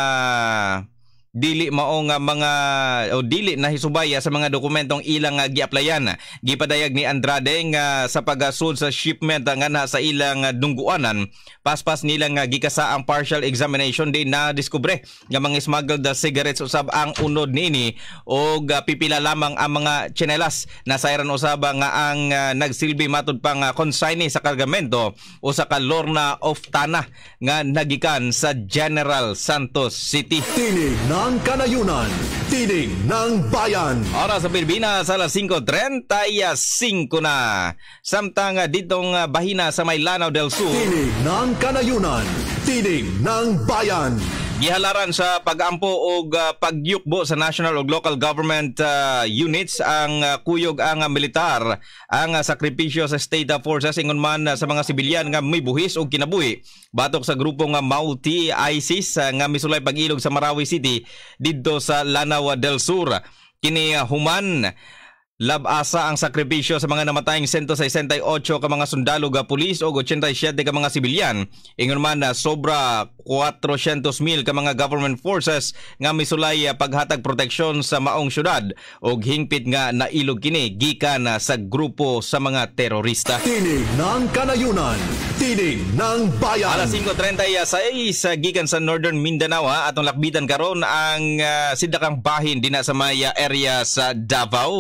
Speaker 3: uh, dili mao nga mga o dili na hisubaya sa mga dokumentong ilang uh, giaplayan. Gipadayag ni Andrade nga sa pagasud sa shipment uh, nga na sa ilang uh, dungguanan paspas nilang uh, gikasa ang partial examination din na diskubre nga mga smuggled uh, cigarettes usab ang unod niini og uh, pipila lamang ang mga tsinelas na sayran usab nga ang uh, nagsilbi matud pang uh, consignee sa kargamento o sa Lorna of Tana nga nagikan sa General Santos City.
Speaker 1: Tinig ng Kanayunan, Tinig ng Bayan.
Speaker 3: Oras sa Pilipinas, alas five thirty-five na. Samtang ditong bahina sa may Lanao del Sur.
Speaker 1: Tinig ng Kanayunan, Tinig ng Bayan.
Speaker 3: Gihalaran sa pag-ampo o uh, pagyukbo sa national o local government uh, units ang uh, kuyog ang uh, militar ang uh, sakripisyo sa state uh, forces ingon man uh, sa mga sibilyan nga may buhis o kinabuhi batok sa grupo nga Mauti ISIS uh, nga misulay pag-ilog sa Marawi City didto sa Lanao del Sur. Kini uh, human labasa ang sakripisyo sa mga namatayang one hundred sixty-eight ka mga sundalo ga pulis o eighty-seven ka mga sibilyan. Ingon man na sobra four hundred mil ka mga government forces nga misulay paghatag proteksyon sa maong syudad og hingpit nga nailog kini gikan sa grupo sa mga terorista.
Speaker 1: Tinig ng Kanayunan, Tinig ng Bayan.
Speaker 3: Alas five thirty-six gikan sa Northern Mindanao ha, atong lakbitan karon ang uh, sidakang bahin dinha sa may area sa Davao gikan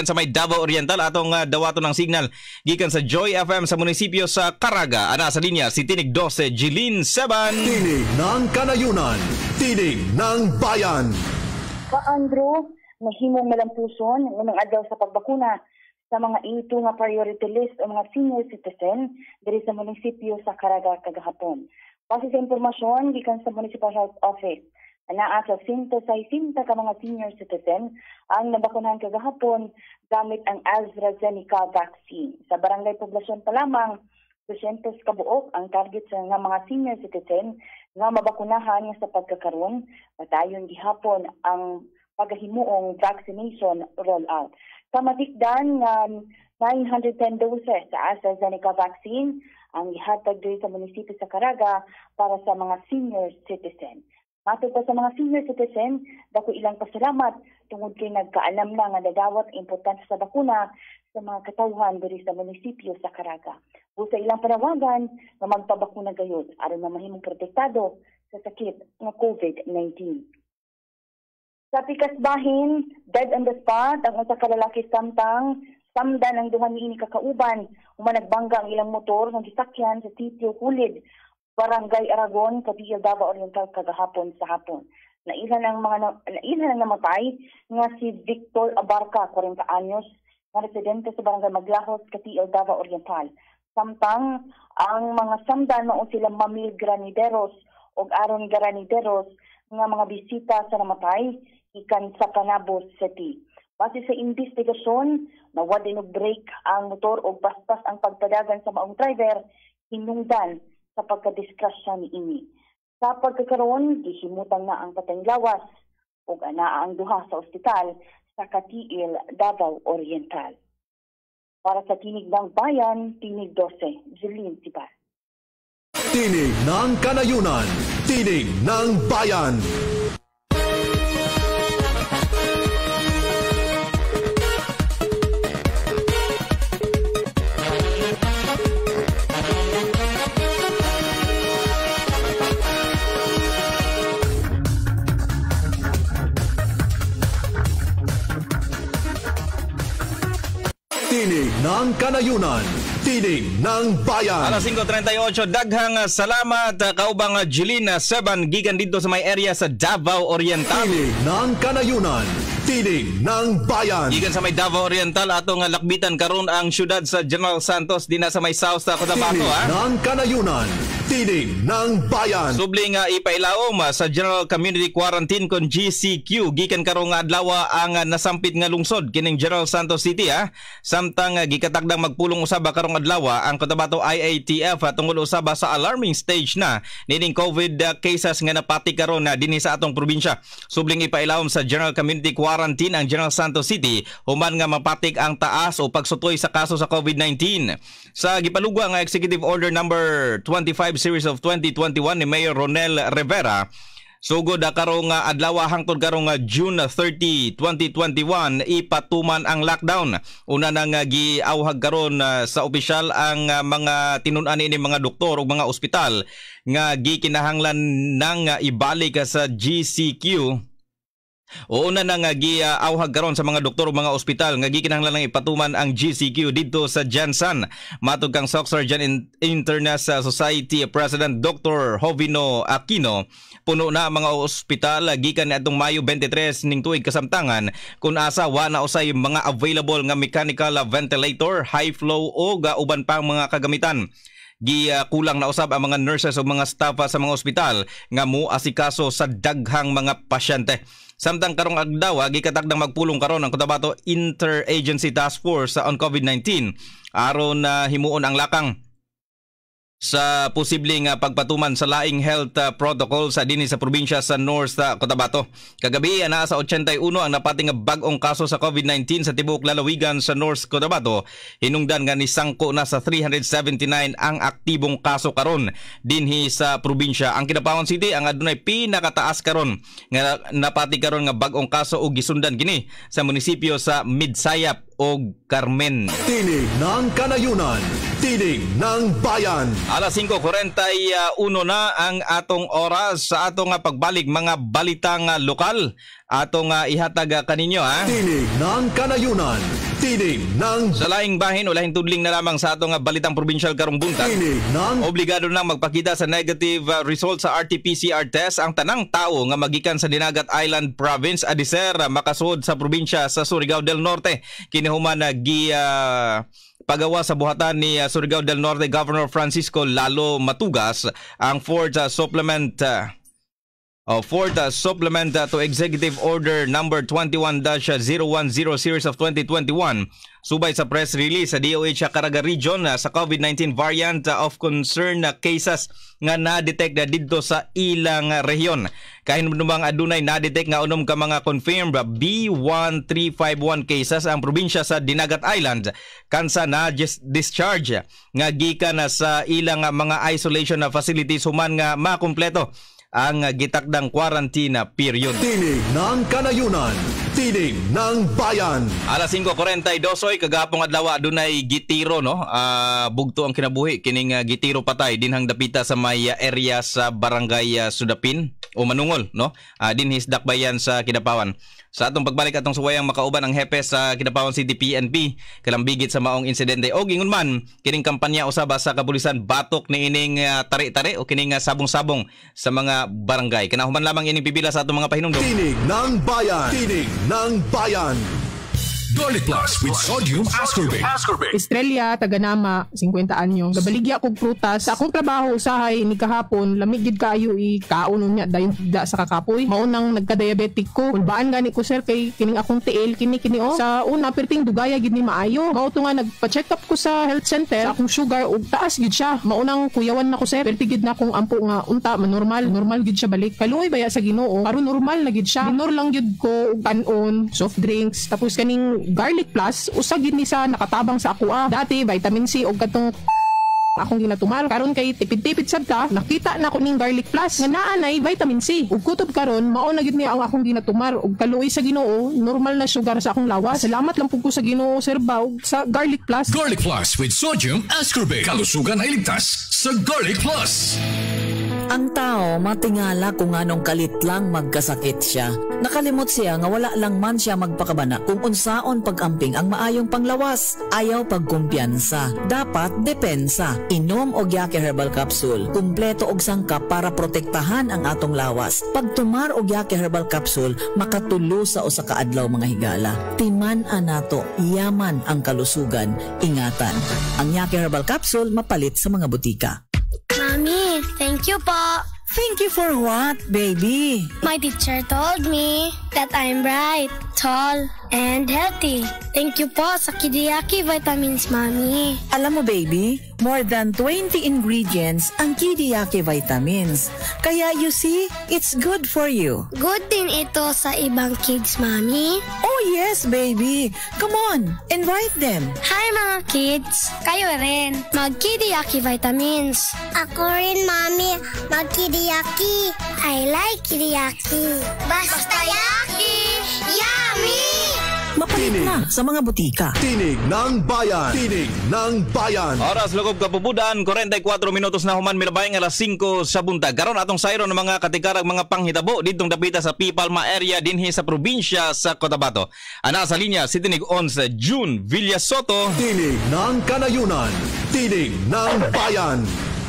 Speaker 3: sa may Davao Oriental atong uh, dawato ng signal gikan sa Joy F M sa munisipyo sa Caraga. Ana sa linya si Tinig twelve, Jeline seven.
Speaker 1: Tinig ng Kanayunan, Tinig ng Bayan.
Speaker 17: Ka Andrew, nahimong malampuson unang adlaw sa pagbakuna sa mga ito nga priority list o mga senior citizen diri sa munisipyo sa Caraga kagahapon. Base sa impormasyon gikan sa Municipal Health Office, anaa sa one hundred sixty ka mga senior citizen ang nabakunahan kagahapon gamit ang AstraZeneca vaccine. Sa barangay poblasyon pa lamang, two hundred ka buok ang target sa nga mga senior citizen nga mabakunahan sa pagkakaroon. Patayon gihapon ang paghimuong vaccination rollout. Sa matikdan nga nine hundred ten doses sa AstraZeneca vaccine ang ihatag diri sa munisipyo sa Caraga para sa mga senior citizen. Matod pa sa mga senior citizen, dako ilang pasalamat tungod kay nagkaalam na nga nadawat importante sa bakuna sa mga katawhan diri sa munisipyo sa Caraga. Busa ilang panawagan nga magpabakuna gayud aron mamahimong protektado sa sakit nga COVID nineteen. Sa pikas bahin, dead on the spot ang usa ka lalaki samtang samdan ang duha niini kakauban human nagbangga ang ilang motor nga gisakyan sa sitio Hulid, Barangay Aragon, Cavite, Davao Oriental kagahapon sa hapon. Nailan ang mga nailan ang namatay nga si Victor Abarca, forty anyos, na residente sa Barangay Maglahos, Cavite, Davao Oriental. Samtang ang mga samdan mao sila Mamil Granideros ug Aaron Granideros nga mga bisita sa namatay ikan sa Panabo City. Base sa investigasyon, nawala din og brake ang motor o paspas ang pagpadagan sa maong driver, hinungdan sa pagkadiskrasya ni ini. Sa pagkakaroon, gihimutan na ang patayng lawas o anaa ang duha sa ospital sa Katiil, Davao Oriental. Para sa Tinig ng Bayan, Tinig twelve, Jeline Sibar.
Speaker 1: Tinig ng Kanayunan, Tinig ng Bayan. Tinig ng Kanayunan, Tinig ng Bayan.
Speaker 3: Alas five thirty-eight, daghang salamat kaubang Jeline seven gikan dito sa may area sa Davao Oriental.
Speaker 1: Tinig ng Kanayunan, Tinig ng Bayan.
Speaker 3: Gikan sa may Davao Oriental atong lakbitan karon ang syudad sa General Santos dinha sa may South sa Cotabato ha.
Speaker 1: Tinig ng Kanayunan, Tinig ng Bayan.
Speaker 3: Subli nga ipailaom sa General Community Quarantine kon G C Q gikan karong adlaw ang nasampit nga lungsod kining General Santos City ha. Samtang gikatagdang magpulong usaba karong adlaw ang Cotabato I A T F tungod usaba sa alarming stage na nining COVID cases nga napati karon na dinhi sa atong probinsya. Subling ipailawom sa General Community Quarantine ang General Santos City human nga mapatik ang taas o pagsutoy sa kaso sa COVID nineteen. Sa gipalugwa nga Executive Order number twenty-five series of twenty twenty-one ni Mayor Ronel Rivera, sugod karong adlaw hangtod karong June thirty, twenty twenty-one ipatuman ang lockdown. Una nang giawhag karon sa opisyal ang mga tinun-an ni mga doktor ug mga ospital nga gikinahanglan nang ibalik sa G C Q. O una na nga giawhag karon sa mga doktor o mga ospital nga gikinahanglan lang ipatuman ang G C Q dito sa Jansan. Matug kang Soc Surgeon Internist Society President Doctor Jovino Aquino, puno na mga ospital gikan niadtong Mayo twenty-three ning tuig kasamtangan kun asa wa na usay mga available nga mechanical ventilator, high flow o uban pang mga kagamitan. Gi uh, kulang na usab ang mga nurses o mga staff sa mga ospital nga moasikaso sa daghang mga pasyente. Samtang karong adlaw gikatagdang magpulong karon ang Cotabato Interagency Task Force on COVID nineteen aron na uh, himuon ang lakang sa posibleng uh, pagpatuman sa laing health uh, protocol sa dinhi sa probinsya sa North uh, Cotabato. Kagabi ana sa eighty-one ang napating bag-ong kaso sa COVID nineteen sa tibuok lalawigan sa North Cotabato. Hinungdan nga ni sangko na sa three hundred seventy-nine ang aktibong kaso karon dinhi sa probinsya. Ang Kidapawan City ang adunay pinakataas karon nga napati karon nga bag-ong kaso ug gisundan kini sa munisipyo sa Midsayap o Carmen.
Speaker 1: Tinig ng Kanayunan, Tinig ng Bayan.
Speaker 3: Alas five forty-one na ang atong oras sa atong pagbalik mga balitang lokal. Atong ihatag kaninyo ha.
Speaker 1: Tinig ng Kanayunan, Tinig ng
Speaker 3: Sa laing bahin o lahing tudling na lamang sa atong balitang provincial karong buntag.
Speaker 1: Tinig ng
Speaker 3: Obligado na magpakita sa negative uh, result sa R T P C R test ang tanang tao nga magikan sa Dinagat Island Province adiser uh, makasud sa probinsya sa Surigao del Norte. Kinihuman na gi uh, pagawa sa buhatan ni uh, Surigao del Norte Governor Francisco Lalo Matugas ang fourth uh, supplement uh, Oh, fourth uh, supplement uh, to Executive Order number twenty-one dash zero one zero series of twenty twenty-one. Subay sa press release sa D O H sa Caraga Region uh, sa COVID nineteen variant uh, of concern uh, cases nga na-detect na dito sa ilang uh, rehiyon. Kahinumdumang adunay na-detect nga unom ka mga confirmed uh, B one three five one cases ang probinsya sa Dinagat Island. Kansa na discharge nga gikan na sa ilang uh, mga isolation uh, facilities human nga makumpleto ang gitakdang quarantine period.
Speaker 1: Tinig ng Kanayunan, Tinig ng Bayan.
Speaker 3: Alas five forty-two kagapong adlaw adunay gitiro no. Uh, bugto ang kinabuhi kining uh, gitiro patay dinhang dapita sa may uh, area sa barangay uh, Sudapin o Manungol no. Uh, dinhis dakbayan sa Kidapawan. Sa atong pagbalik atong suwayang makauban ang hepe sa Kidapawan City P N P kalambigit sa maong insidente og ingon man kining kampanya usaba sa kapulisan batok ni ining uh, tari-tari o kining uh, sabong-sabong sa mga barangay. Kanahuman lamang ining pipila sa atong mga pahinumdom.
Speaker 1: Tinig ng Bayan. Tinig ng Bayan.
Speaker 18: Garlic Plus with sodium ascorbate.
Speaker 19: Estrella, Taganama, fifty anyo. Gabaligya kog prutas. Sa akong trabaho usahay ni kahapon, lamig gid kaayo i kaunon niya dayon da sa kakapoy. Maunang nagka-diabetic ko. Ulbaan gani ko sir kay kining akong tiil kini kini oh. Sa una perting dugaya gid ni maayo. Mao to nga nagpa-check up ko sa health center. Sa akong sugar ug taas gid siya. Maunang kuyawan na ko sir. Perti gid na akong ampo nga unta manormal. Normal gid siya balik. Kaluoy baya sa Ginoo. Karon normal na gid siya. Minor lang gid ko og kanon, soft drinks. Tapos kaning Garlic Plus usagid ni sa nakatabang sa ako ah. Dati vitamin C og katong akong ginatumar karon kay tipid-tipid sad ka nakita na ko ning Garlic Plus nga naa nay vitamin C ug kutob karon mao na gid ni ang akong ginatumar ug kaluoy sa Ginoo normal na sugar sa akong lawas. Salamat lang pud ko sa Ginoo sir ba ug sa Garlic Plus.
Speaker 18: Garlic Plus with sodium ascorbate. Kalusugan ay ligtas sa Garlic Plus.
Speaker 20: Ang tao matingala kung anong kalit lang magkasakit siya. Nakalimot siya nga wala lang man siya magpakabana kung unsaon pagamping ang maayong panglawas. Ayaw pagkumpiyansa. Dapat depensa. Inom og Yaki Herbal Capsule. Kumpleto og sangkap para protektahan ang atong lawas. Pagtumar og Yaki Herbal Capsule, makatulo sa usa ka adlaw mga higala. Timan anato, yaman ang kalusugan. Ingatan. Ang Yaki Herbal Capsule mapalit sa mga butika.
Speaker 21: Mommy, thank you po.
Speaker 20: Thank you for what, baby?
Speaker 21: My teacher told me that I'm bright, tall, and healthy. Thank you po sa Kidiyaki Vitamins, Mommy.
Speaker 20: Alam mo, baby, more than twenty ingredients ang Kidiyaki Vitamins. Kaya you see, it's good for you.
Speaker 21: Good din ito sa ibang kids, Mommy.
Speaker 20: Oh yes, baby. Come on, invite them.
Speaker 21: Hi mga kids. Kayo rin. Mag-Kidiyaki Vitamins.
Speaker 22: Ako rin, Mommy. Mag-Kidiyaki.
Speaker 21: I like Kidiyaki.
Speaker 22: Basta yaki, yummy!
Speaker 20: Mapalit na sa mga butika.
Speaker 1: Tinig ng Bayan. Tinig ng Bayan.
Speaker 3: Oras lugob kapupudan, forty-four minutos na human milabayang alas five sa buntag. Karon atong sayro ng mga katikarag mga panghitabo ditong dapita sa Pipalma area dinhi sa probinsya sa Cotabato. Ana sa linya si Tinig Ons June Villasoto.
Speaker 1: Tinig ng Kanayunan. Tinig ng Bayan.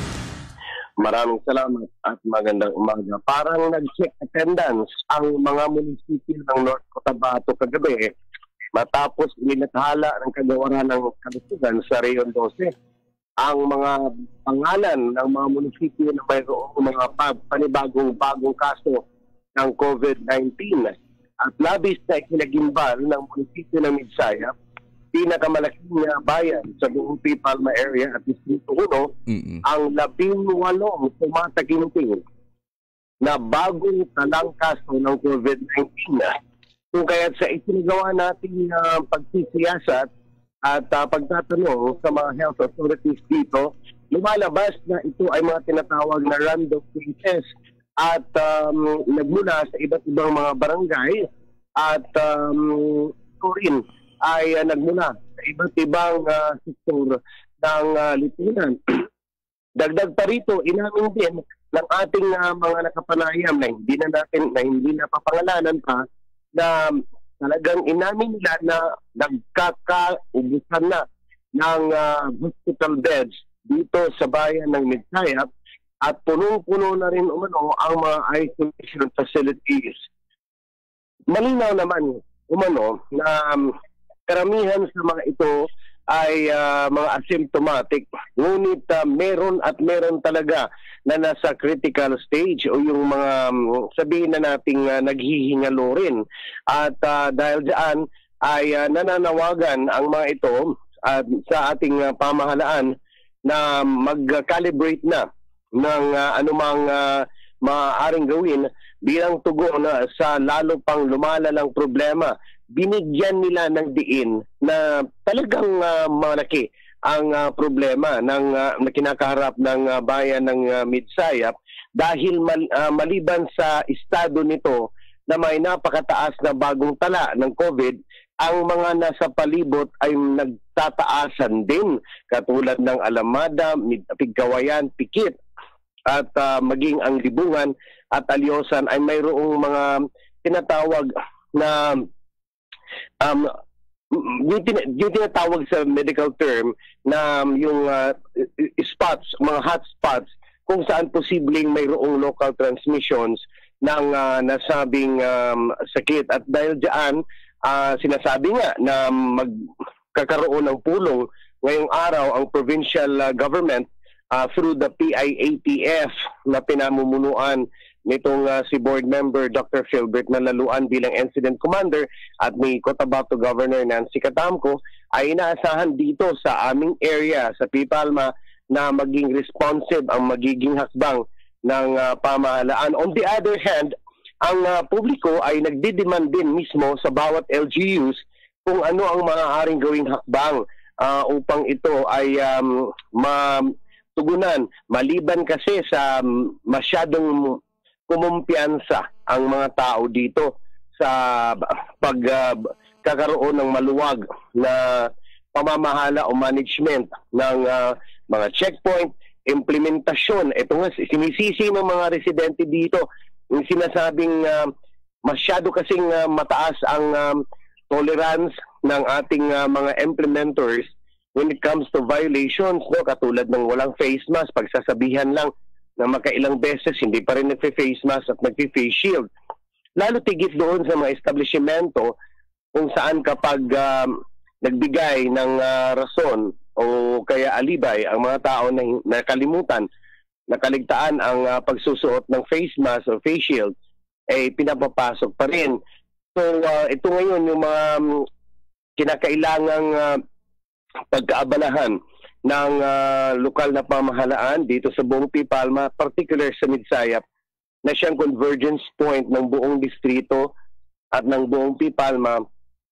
Speaker 5: Maraming salamat at magandang umaga. Parang nag-check attendance ang mga munisipyo ng North Cotabato kagabi matapos ilinathala ng kagawaran ng kalusugan sa Rehiyon twelve ang mga pangalan ng mga munisipyo na mayroong mga panibagong-bagong kaso ng COVID nineteen. At labis na ikinagimbal ng munisipyo ng Midsaya, pinakamalaking bayan sa buong Pipalma area at Distrito one, mm-hmm. ang labing walong tumataginting na bagong talang kaso ng COVID nineteen. Kung kaya't sa isinagawa natin uh, pagsisiyasat at uh, pagtatanong sa mga health authorities dito, lumalabas na ito ay mga tinatawag na random cases at um, nagmula sa iba't ibang mga barangay at um, ito rin ay uh, nagmula sa iba't ibang uh, sektor ng uh, lipunan. Dagdag pa rito, inamin din ng ating uh, mga nakapanayam na hindi na natin, na hindi na papangalanan pa na talagang inamin nila na nagkakaubusan na ng uh, hospital beds dito sa bayan ng Midsayap at punong-puno na rin umano ang mga isolation facilities. Malinaw naman umano na um, karamihan sa mga ito ay uh, mga asymptomatic, ngunit uh, meron at meron talaga na nasa critical stage o yung mga um, sabihin na nating uh, naghihingalo rin. At uh, dahil dyan ay uh, nananawagan ang mga ito uh, sa ating uh, pamahalaan na mag-calibrate na ng uh, anumang uh, maaaring gawin bilang tugon uh, sa lalo pang lumalalang problema. Binigyan nila ng diin na talagang uh, malaki ang uh, problema ng uh, na kinakaharap ng uh, bayan ng uh, Midsayap dahil mal, uh, maliban sa estado nito na may napakataas na bagong tala ng COVID, ang mga nasa palibot ay nagtataasan din katulad ng Alamada, Pigkawayan, Pikit at uh, maging ang Libungan at Alyosan ay mayroong mga tinatawag na Um, yung, tin- yung tinatawag sa medical term na um, yung uh, spots, mga hot spots kung saan posibleng mayroong local transmissions ng uh, nasabing um, sakit. At dahil dyan, uh, sinasabi nga na magkakaroon ng pulong ngayong araw ang provincial uh, government uh, through the P I A T F na pinamumunuan nitong uh, si board member Doctor Philbert Nalaluan bilang incident commander at ni Cotabato Governor Nancy Catamco ay inaasahan dito sa aming area sa Pipalma na maging responsive ang magiging hakbang ng uh, pamahalaan. On the other hand, ang uh, publiko ay nagdidemand din mismo sa bawat L G Us kung ano ang maaaring gawing hakbang uh, upang ito ay um, matugunan. Maliban kasi sa um, masyadong kumumpiyansa ang mga tao dito sa pagkakaroon uh, ng maluwag na pamamahala o management ng uh, mga checkpoint, implementasyon. Ito nga, sinisisi ng mga residente dito, yung sinasabing uh, masyado kasing uh, mataas ang um, tolerance ng ating uh, mga implementers when it comes to violations, no? Katulad ng walang face mask, pagsasabihan lang na makailang beses, hindi pa rin nagpe-face mask at nagpe-face shield. Lalo tigit doon sa mga establishmento kung saan kapag um, nagbigay ng uh, rason o kaya alibay ang mga tao na nakalimutan, nakaligtaan ang uh, pagsusuot ng face mask o face shield, eh pinapapasok pa rin. So uh, ito ngayon yung mga um, kinakailangang uh, pagkaabalahan ng uh, lokal na pamahalaan dito sa buong Pipalma, particular sa Midsayap, na siyang convergence point ng buong distrito at ng buong Pipalma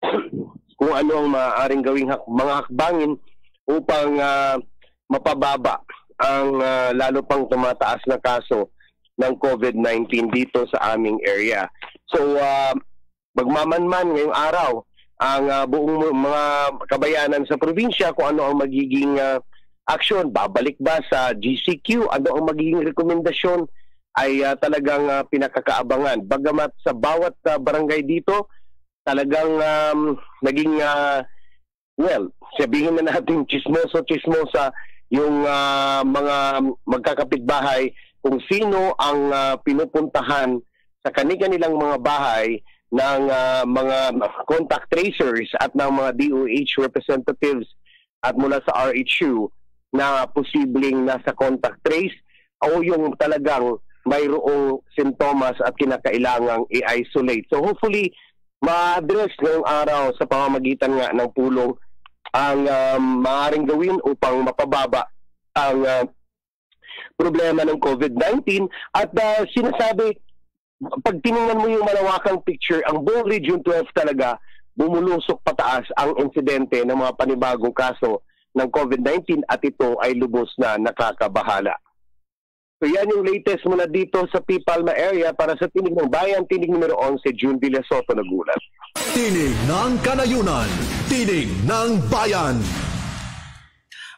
Speaker 5: kung ano ang maaaring gawing hak- mga hakbangin upang uh, mapababa ang uh, lalo pang tumataas na kaso ng COVID nineteen dito sa aming area. So, uh, magmamanman ngayong araw ang uh, buong mga kabayanan sa probinsya kung ano ang magiging uh, action. Babalik ba sa G C Q? Ano ang magiging rekomendasyon ay uh, talagang uh, pinakakaabangan. Bagamat sa bawat uh, barangay dito, talagang um, naging, uh, well, sabihin na natin chismoso-chismosa yung uh, mga magkakapitbahay kung sino ang uh, pinupuntahan sa kani-kanilang mga bahay ng uh, mga contact tracers at ng mga D O H representatives at mula sa R H U na posibleng nasa contact trace o yung talagang mayroong sintomas at kinakailangang i-isolate. So hopefully, ma-address ngayong araw sa pamamagitan nga ng pulong ang um, maaaring gawin upang mapababa ang uh, problema ng COVID nineteen. At uh, sinasabi, pag tiningnan mo yung malawakang picture, ang buong Region twelve talaga bumulusok pataas ang insidente ng mga panibagong kaso ng COVID nineteen at ito ay lubos na nakakabahala. So yan yung latest mula dito sa Pipalma area para sa Tinig ng Bayan, Tinig numero eleven, June Villasoto nagulat.
Speaker 1: Tinig ng Kanayunan, Tinig ng Bayan.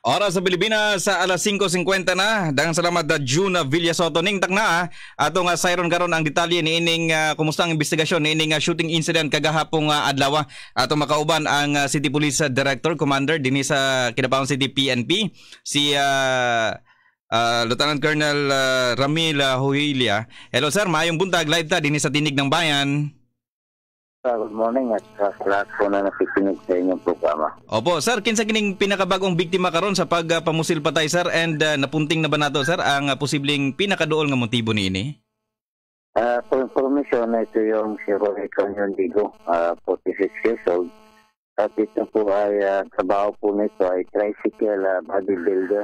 Speaker 3: Oras sa Pilipinas sa alas singko singkwenta na. Daghang salamat da June Villasoto ning takna atong uh, sayron karon ang detalye ni ining uh, kumusta ang investigasyon ni ining uh, shooting incident kagahapong uh, adlaw. Atong makauban ang uh, City Police Director Commander dinhi sa Kidapawan City P N P si uh, uh, Lieutenant Colonel uh, Ramil uh, Huilia. Hello sir, maayong buntag, live ta dinhi sa Tinig ng Bayan.
Speaker 2: Good morning at sa lahat po na nakikinig sa inyong programa.
Speaker 3: Opo, sir, kinsa kining pinakabagong biktima karon sa pagpamusil patay sir and uh, napunting na ba nato sir ang uh, posibleng pinakaduol nga motibo niini?
Speaker 2: Uh, for information, ito yung si Roy Canyon Digo, uh, forty-six years old. At ito po ay uh, trabaho po nito ay tricycle uh, bodybuilder.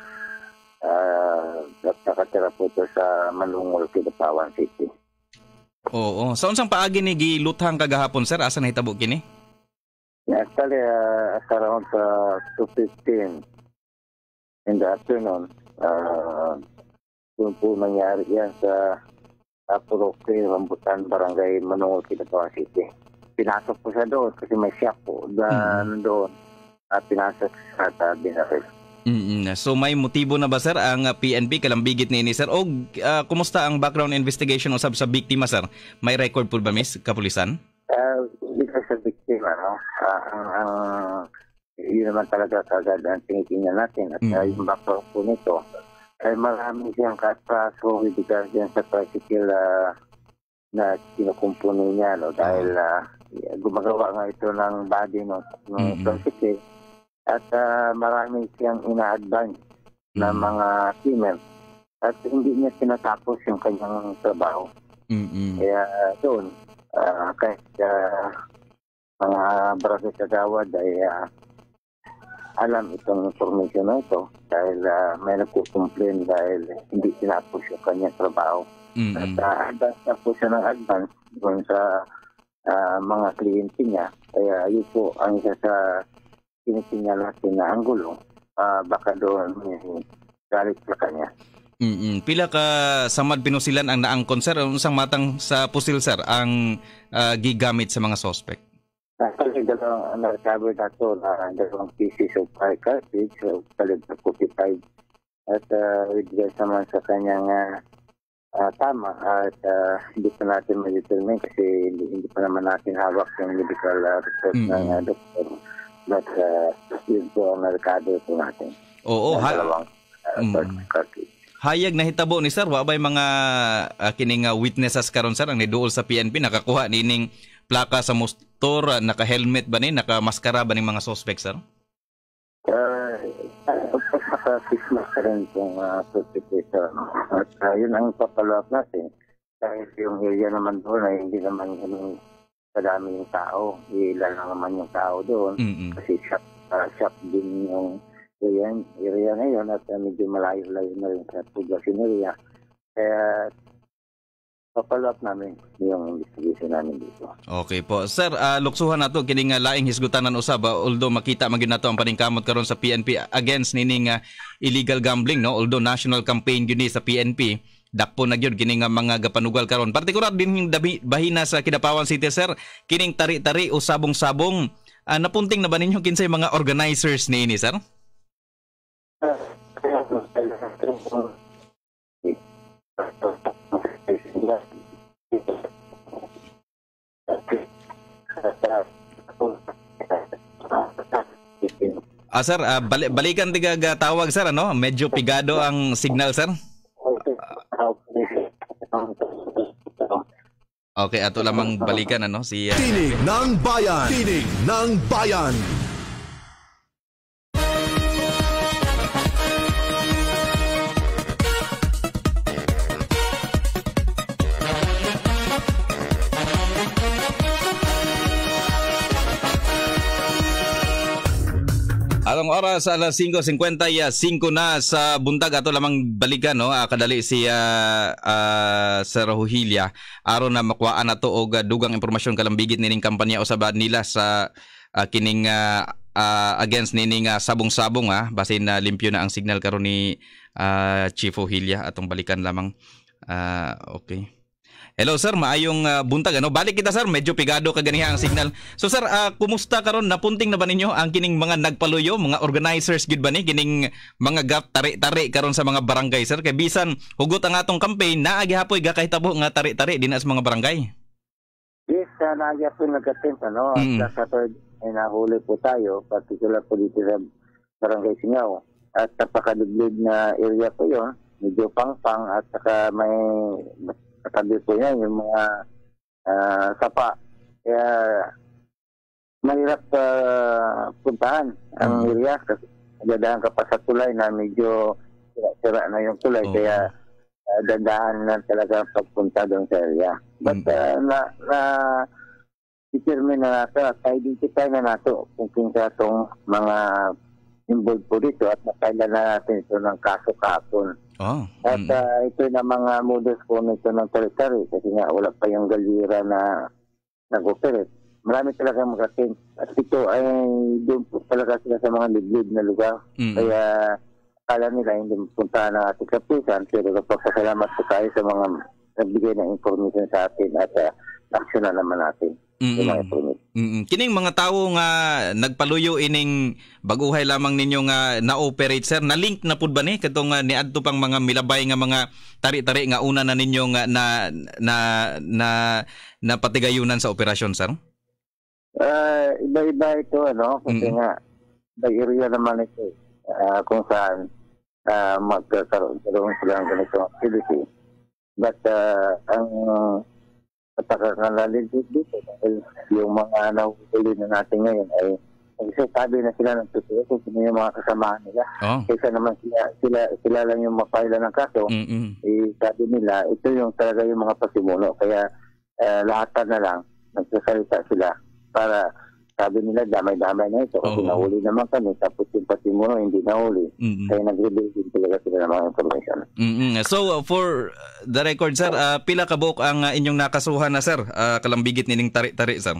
Speaker 2: Uh, at nakatira po ito sa Manungol, Kidapawan City.
Speaker 3: Oo. Sa unsang paagi ni giluthang kagahapon sir, asa nahitabo kini?
Speaker 2: Actually, uh, around uh, two fifteen in the afternoon, uh, doon po nangyari yan sa Apuroque, Rambutan, Barangay Manungol, Kidapawan City. Pinasok po siya doon kasi may shop po mm. doon at pinasok sa tabi na rin.
Speaker 3: Mm-hmm. So may motibo na ba sir ang P N P kalambigit ni ini sir o uh, kumusta ang background investigation usab sa biktima sir? May record po ba miss kapulisan?
Speaker 2: Uh, because sa biktima no, uh, ang, ang yun naman talaga kagad ang tinitingnan natin at mm-hmm. uh, yung background po nito ay marami siyang katraso with regards yan sa tricycle uh, na kinukumpuni niya no, dahil uh, gumagawa nga ito ng body no, ng mm-hmm. tricycle. At uh, marami siyang ina-advance mm-hmm. na mga female. At hindi niya tinatapos yung kanyang trabaho.
Speaker 3: Mm-hmm.
Speaker 2: Kaya uh, doon, uh, kahit uh, mga barangay kagawad ay uh, alam itong information na ito dahil uh, may nagkukomplain dahil hindi tinapos yung kanyang trabaho.
Speaker 3: Mm-hmm.
Speaker 2: At uh, advance na po siya ng advance doon sa uh, mga kliyente niya. Kaya yun po ang isa sa tinitingnan natin na ang gulo, uh, baka doon may galit sa kanya.
Speaker 3: Mm-mm. Pila ka samad pinusilan ang naangkon sir? Unsang matang sa pusil sir ang uh, gigamit sa mga suspect?
Speaker 2: Actually, dalawang na-recover na ito na dalawang pieces of fire cartridge, so caliber forty-five. At uh, with regards naman sa kanyang uh, uh, tama at uh, hindi pa natin ma-determine kasi hindi, hindi pa naman natin hawak yung medical uh, report mm-hmm. ng uh, doktor. But uh, yun po ang narikado po natin.
Speaker 3: Oo. Ha-
Speaker 2: uh, mm.
Speaker 3: Hayag na hitabo ni sir, wabay mga uh, kining uh, witnesses karon sir ang niduol sa P N P nakakuha nining plaka sa motor, uh, naka-helmet ba ni, naka-maskara ba ning mga suspect sir?
Speaker 2: Uh, naka-six mask rin pong uh, suspect sir. At uh, yun ang papalawak natin. Dahil yung area naman doon ay hindi naman yung kadami yung tao, ilan lang naman yung tao doon
Speaker 3: mm-hmm.
Speaker 2: kasi shop, uh, shop din yung area, area na yun at uh, medyo malayo-layo na rin sa poblasyon area. Kaya papalap namin yung investigation namin dito.
Speaker 3: Okay po. Sir, uh, luksuhan nato kining uh, laing hisgutanan usab uh, although makita magin nato ang paningkamot karon sa P N P against nining uh, illegal gambling no, although national campaign yun sa P N P. Dakpo na gyud kining mga gapanugal karon. Partikular din yung bahina sa Kidapawan City sir, kining tari-tari o sabong-sabong uh, napunting na ba ninyo kinsay mga organizers ni ini sir? Ah sir, uh, bali- balikan tiga tawag sir ano, medyo pigado ang signal sir. Okay, ato lamang balikan ano si uh...
Speaker 1: Tinig ng Bayan. Tinig ng Bayan.
Speaker 3: Atong oras alas singko singkwenta y cinco na sa buntag ato lamang balikan no uh, kadali si uh, uh, Sir Huilia aron na makuhaan nato og uh, dugang impormasyon kalambigit nining kampanya usabad nila sa uh, kining uh, uh, against nining uh, sabong-sabong ha basin na uh, limpyo na ang signal karon ni uh, Chief Huilia atong balikan lamang uh, okay. Hello sir, maayong uh, buntag ano. Balik kita sir, medyo pigado kaganiha ang signal. So sir, uh, kumusta karon? Napunting na ba ninyo ang kining mga nagpaluyo, mga organizers gid ba ni kining mga gap tari-tari karon sa mga barangay sir? Kay bisan hugot ang atong campaign naa gihapoy ga kahitabo nga tari-tari dinha sa mga barangay.
Speaker 2: Yes, uh, nagyapon nag-attempt ano. Mm. At sa third ay nahuli po tayo, particular po dito sa Barangay Singaw. At napakaduglig na area po yun, medyo pang-pang at saka may katabi po yan, yung mga uh, sapa. Kaya mahirap uh, puntahan ang mm. area kasi nagdadahan ka pa sa tulay na medyo sira na yung tulay. Oh. Kaya uh, dandahan na talaga pagpunta doon sa area. But uh, na, na determine na nato at identify na nato kung kinsa itong mga involved po dito at napailan na natin ito ng kaso kahapon. Oh, mm. At uh, ito na mga modus po nito ng territory kasi nga wala pa yung galira na nag-operate. Marami talaga mag-attend. At ito ay doon po talaga sila sa mga liblib na lugar. Mm. Kaya akala nila hindi punta ng ating kapisan pero kapagpasalamat po tayo sa mga nagbigay ng information sa atin at uh, action na naman natin.
Speaker 3: Mm-mm. Kining mga tawo nga nagpaluyo ining baguhay lamang ninyo nga na-operate sir, na-link na pud ba ni katong uh, niadto pang mga milabay nga mga tari-tari nga una na ninyo nga na na na napatigayunan sa operasyon sir?
Speaker 2: Uh, iba-iba ito ano kasi mm-hmm. nga by area naman ito uh, kung saan uh, magkakaroon sila ng ganitong activity. But uh, ang patakakalin dito dahil yung mga nahuhuli na natin ngayon ay nagsasabi na sila ng totoo kung sino yung mga kasamahan nila. Oh. Kaysa naman sila, sila, sila lang yung mapailan ng kaso, mm-hmm. eh, sabi nila, ito yung talaga yung mga pasimuno. Kaya uh, lahatan na lang, nagsasalita sila para sabi nila damay-damay na ito kasi oh. nahuli naman kami tapos yung pasimuno hindi nahuli. Mm-hmm. Kaya nag-reveal din talaga sila ng mga information.
Speaker 3: Mm-hmm. So uh, for the record sir, uh, pila ka buok ang uh, inyong nakasuhan na sir? Uh, kalambigit nining tari-tari sir?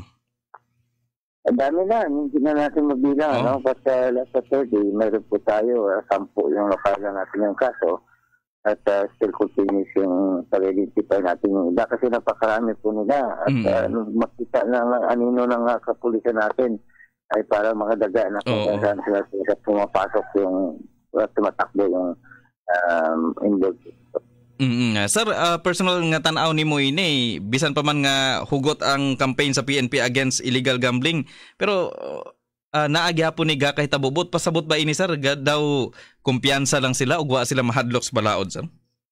Speaker 2: Ang dami na, hindi na natin mabilang. Oh. No? But uh, last Saturday, mayroon po tayo, uh, sampu yung nakala natin yung kaso at uh, still continues yung pag-identify natin yung iba kasi napakarami po nila at mm. uh, makita na anino ng uh, kapulisan natin ay para mga daga na kung oh. saan sila, sila pumapasok yung uh, tumatakbo yung um, involved.
Speaker 3: Mm-hmm. Sir, uh, personal nga tanaw ni mo ini, bisan pa man nga hugot ang campaign sa P N P against illegal gambling, pero uh, naagyapon ni ga kahit tabubot pasabot ba ini sir ga daw kumpiyansa lang sila ug wa sila mahadlok sa balaod sir?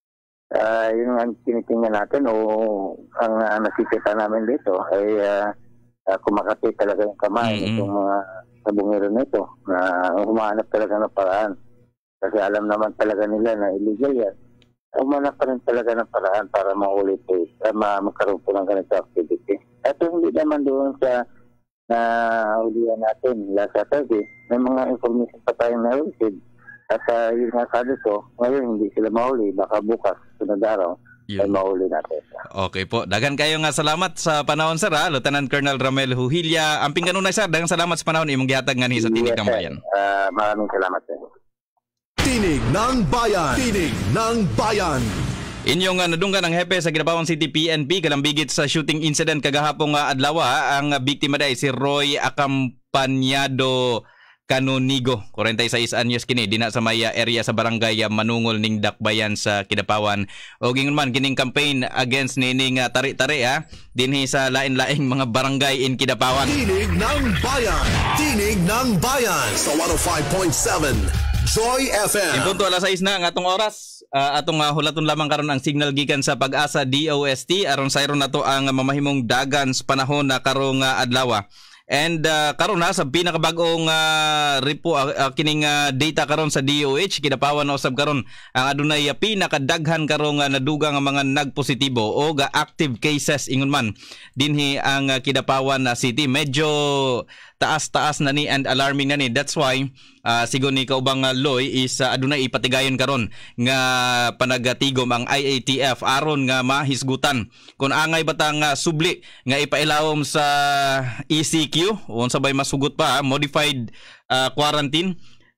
Speaker 2: Uh, yung ang tinitingnan natin o ang uh, nakikita namin dito ay uh, uh, kumakati talaga yung kamay mm-hmm. itong mga sabungero nito na humahanap talaga ng paraan kasi alam naman talaga nila na illegal yan. Umanap pa rin talaga ng paraan para maulit eh, uh, magkaroon po ng ganito activity. Ito hindi naman doon sa na ulihan natin last Saturday. May mga information pa tayong na-receive. At uh, yung nga sabi ko, ngayon hindi sila mahuli. Baka bukas, sunod araw, yeah. ay mahuli natin.
Speaker 3: Okay po. Dagan kayo nga salamat sa panahon sir ha. Lieutenant Colonel Ramel Huhilya. Amping kanunay sir. Dagan salamat sa panahon. Imong gihatag nga ni sa Tinig ng Bayan.
Speaker 2: Uh, maraming salamat sir.
Speaker 1: Tinig ng Bayan. Tinig ng Bayan.
Speaker 3: Inyong uh, nadunggan ang hepe sa Ginabawan City P N P kalambigit sa shooting incident kagahapong uh, adlaw. Ang uh, biktima day si Roy Acampanyado Canonigo, forty-six anyos kini, dina sa maya area sa barangay uh, Manungol ning Dakbayan sa Kidapawan. O gingon man kining campaign against nining uh, tari-tari ha dinhi sa lain-laing mga barangay in Kidapawan.
Speaker 1: Tinig ng Bayan. Tinig ng Bayan sa one oh five point seven Joy F M.
Speaker 3: Impunto alas sais na ang atong oras. Uh, atong uh, hulaton lamang karon ang signal gikan sa Pag-asa D O S T aron sayron nato ang uh, mamahimong dagan sa panahon na karong uh, adlaw. And uh, karon na sa pinakabag-ong uh, repo uh, uh, kining uh, data karon sa D O H Kidapawan na usab karon ang adunay uh, pinakadaghan karong uh, naduga nga mga nagpositibo o ga active cases ingon man dinhi ang uh, Kidapawan uh, City. Medyo taas-taas na ni and alarming na ni. That's why uh, sigon ni kaubang uh, Loy is uh, adunay ipatigayon karon nga panagatigom ang I A T F aron nga mahisgutan kung angay batang uh, subli nga ipailawom sa E C Q unsa bay masugot pa, modified uh, quarantine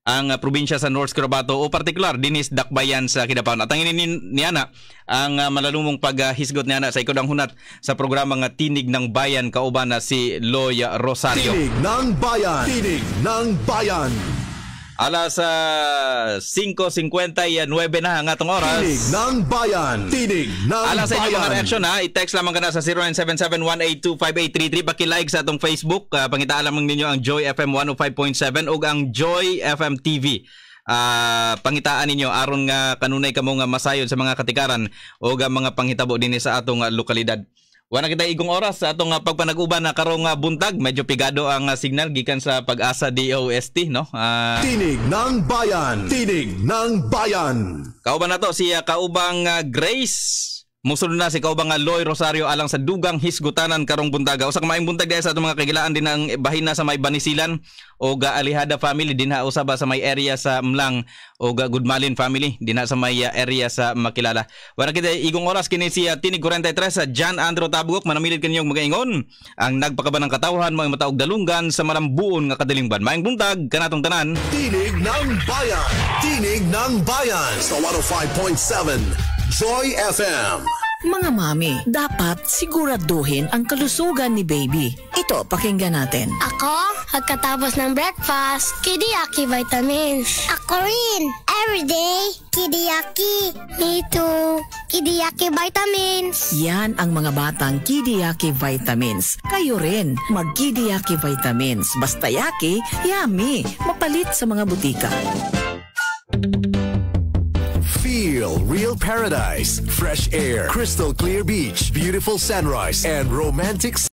Speaker 3: ang uh, probinsya sa North Cotabato o partikular dinis Dakbayan sa Kidapawan. At ang inin niana ang uh, malalumong paghisgot uh, niana sa ikodang hunat sa programa nga Tinig ng Bayan kauban na si Loy Rosario.
Speaker 1: Tinig ng Bayan. Tinig ng Bayan.
Speaker 3: Alas uh, five fifty-nine na ang atong oras.
Speaker 1: Tinig ng Bayan. Tinig ng
Speaker 3: Alas sa inyong
Speaker 1: Bayan.
Speaker 3: mga reaksyon ha. I-text lamang ka na sa zero nine seven seven one eight two five eight three three. Paki-like sa atong Facebook. Uh, pangitaan lamang ninyo ang Joy F M one oh five point seven o ang Joy F M T V. Uh, pangitaan ninyo aron nga kanunay kamo nga masayon sa mga katikaran o ga mga panghitabo dinhi sa atong uh, lokalidad. Wala kita igong oras sa atong uh, pagpanag-uban na karong uh, buntag. Medyo pigado ang uh, signal gikan sa Pag-asa D O S T, no? Uh,
Speaker 1: Tinig ng Bayan. Tinig ng Bayan.
Speaker 3: Kauban na to si uh, Kaubang uh, Grace. Musunod na si Kaubang uh, Loy Rosario alang sa dugang hisgutanan karong buntaga. Usa ka maayong buntag dahil sa atong mga kagilaan din ang bahina sa may Banisilan o ga Alihada family din ha usaba sa may area sa Mlang o ga Gudmalin family din ha sa may uh, area sa Makilala. Wala kita igong oras kini si uh, Tinig forty-three sa John Andrew Tabugok manamilit kaninyong magaingon ang nagpakaban ng katawhan mga mataog dalunggan sa malambuon nga kadilingban. Maayong buntag kanatong tanan.
Speaker 1: Tinig ng Bayan. Tinig ng Bayan sa one oh five point seven Joy F M.
Speaker 20: Mga mami, dapat siguraduhin ang kalusugan ni baby. Ito, pakinggan natin.
Speaker 22: Ako, pagkatapos ng breakfast, Kidiyaki vitamins. Ako rin, everyday, Kidiyaki. Me too, Kidiyaki vitamins.
Speaker 20: Yan ang mga batang Kidiyaki vitamins. Kayo rin, mag-Kidiyaki vitamins. Basta yaki, yummy. Mapalit sa mga butika.
Speaker 1: Feel real paradise, fresh air, crystal clear beach, beautiful sunrise, and romantic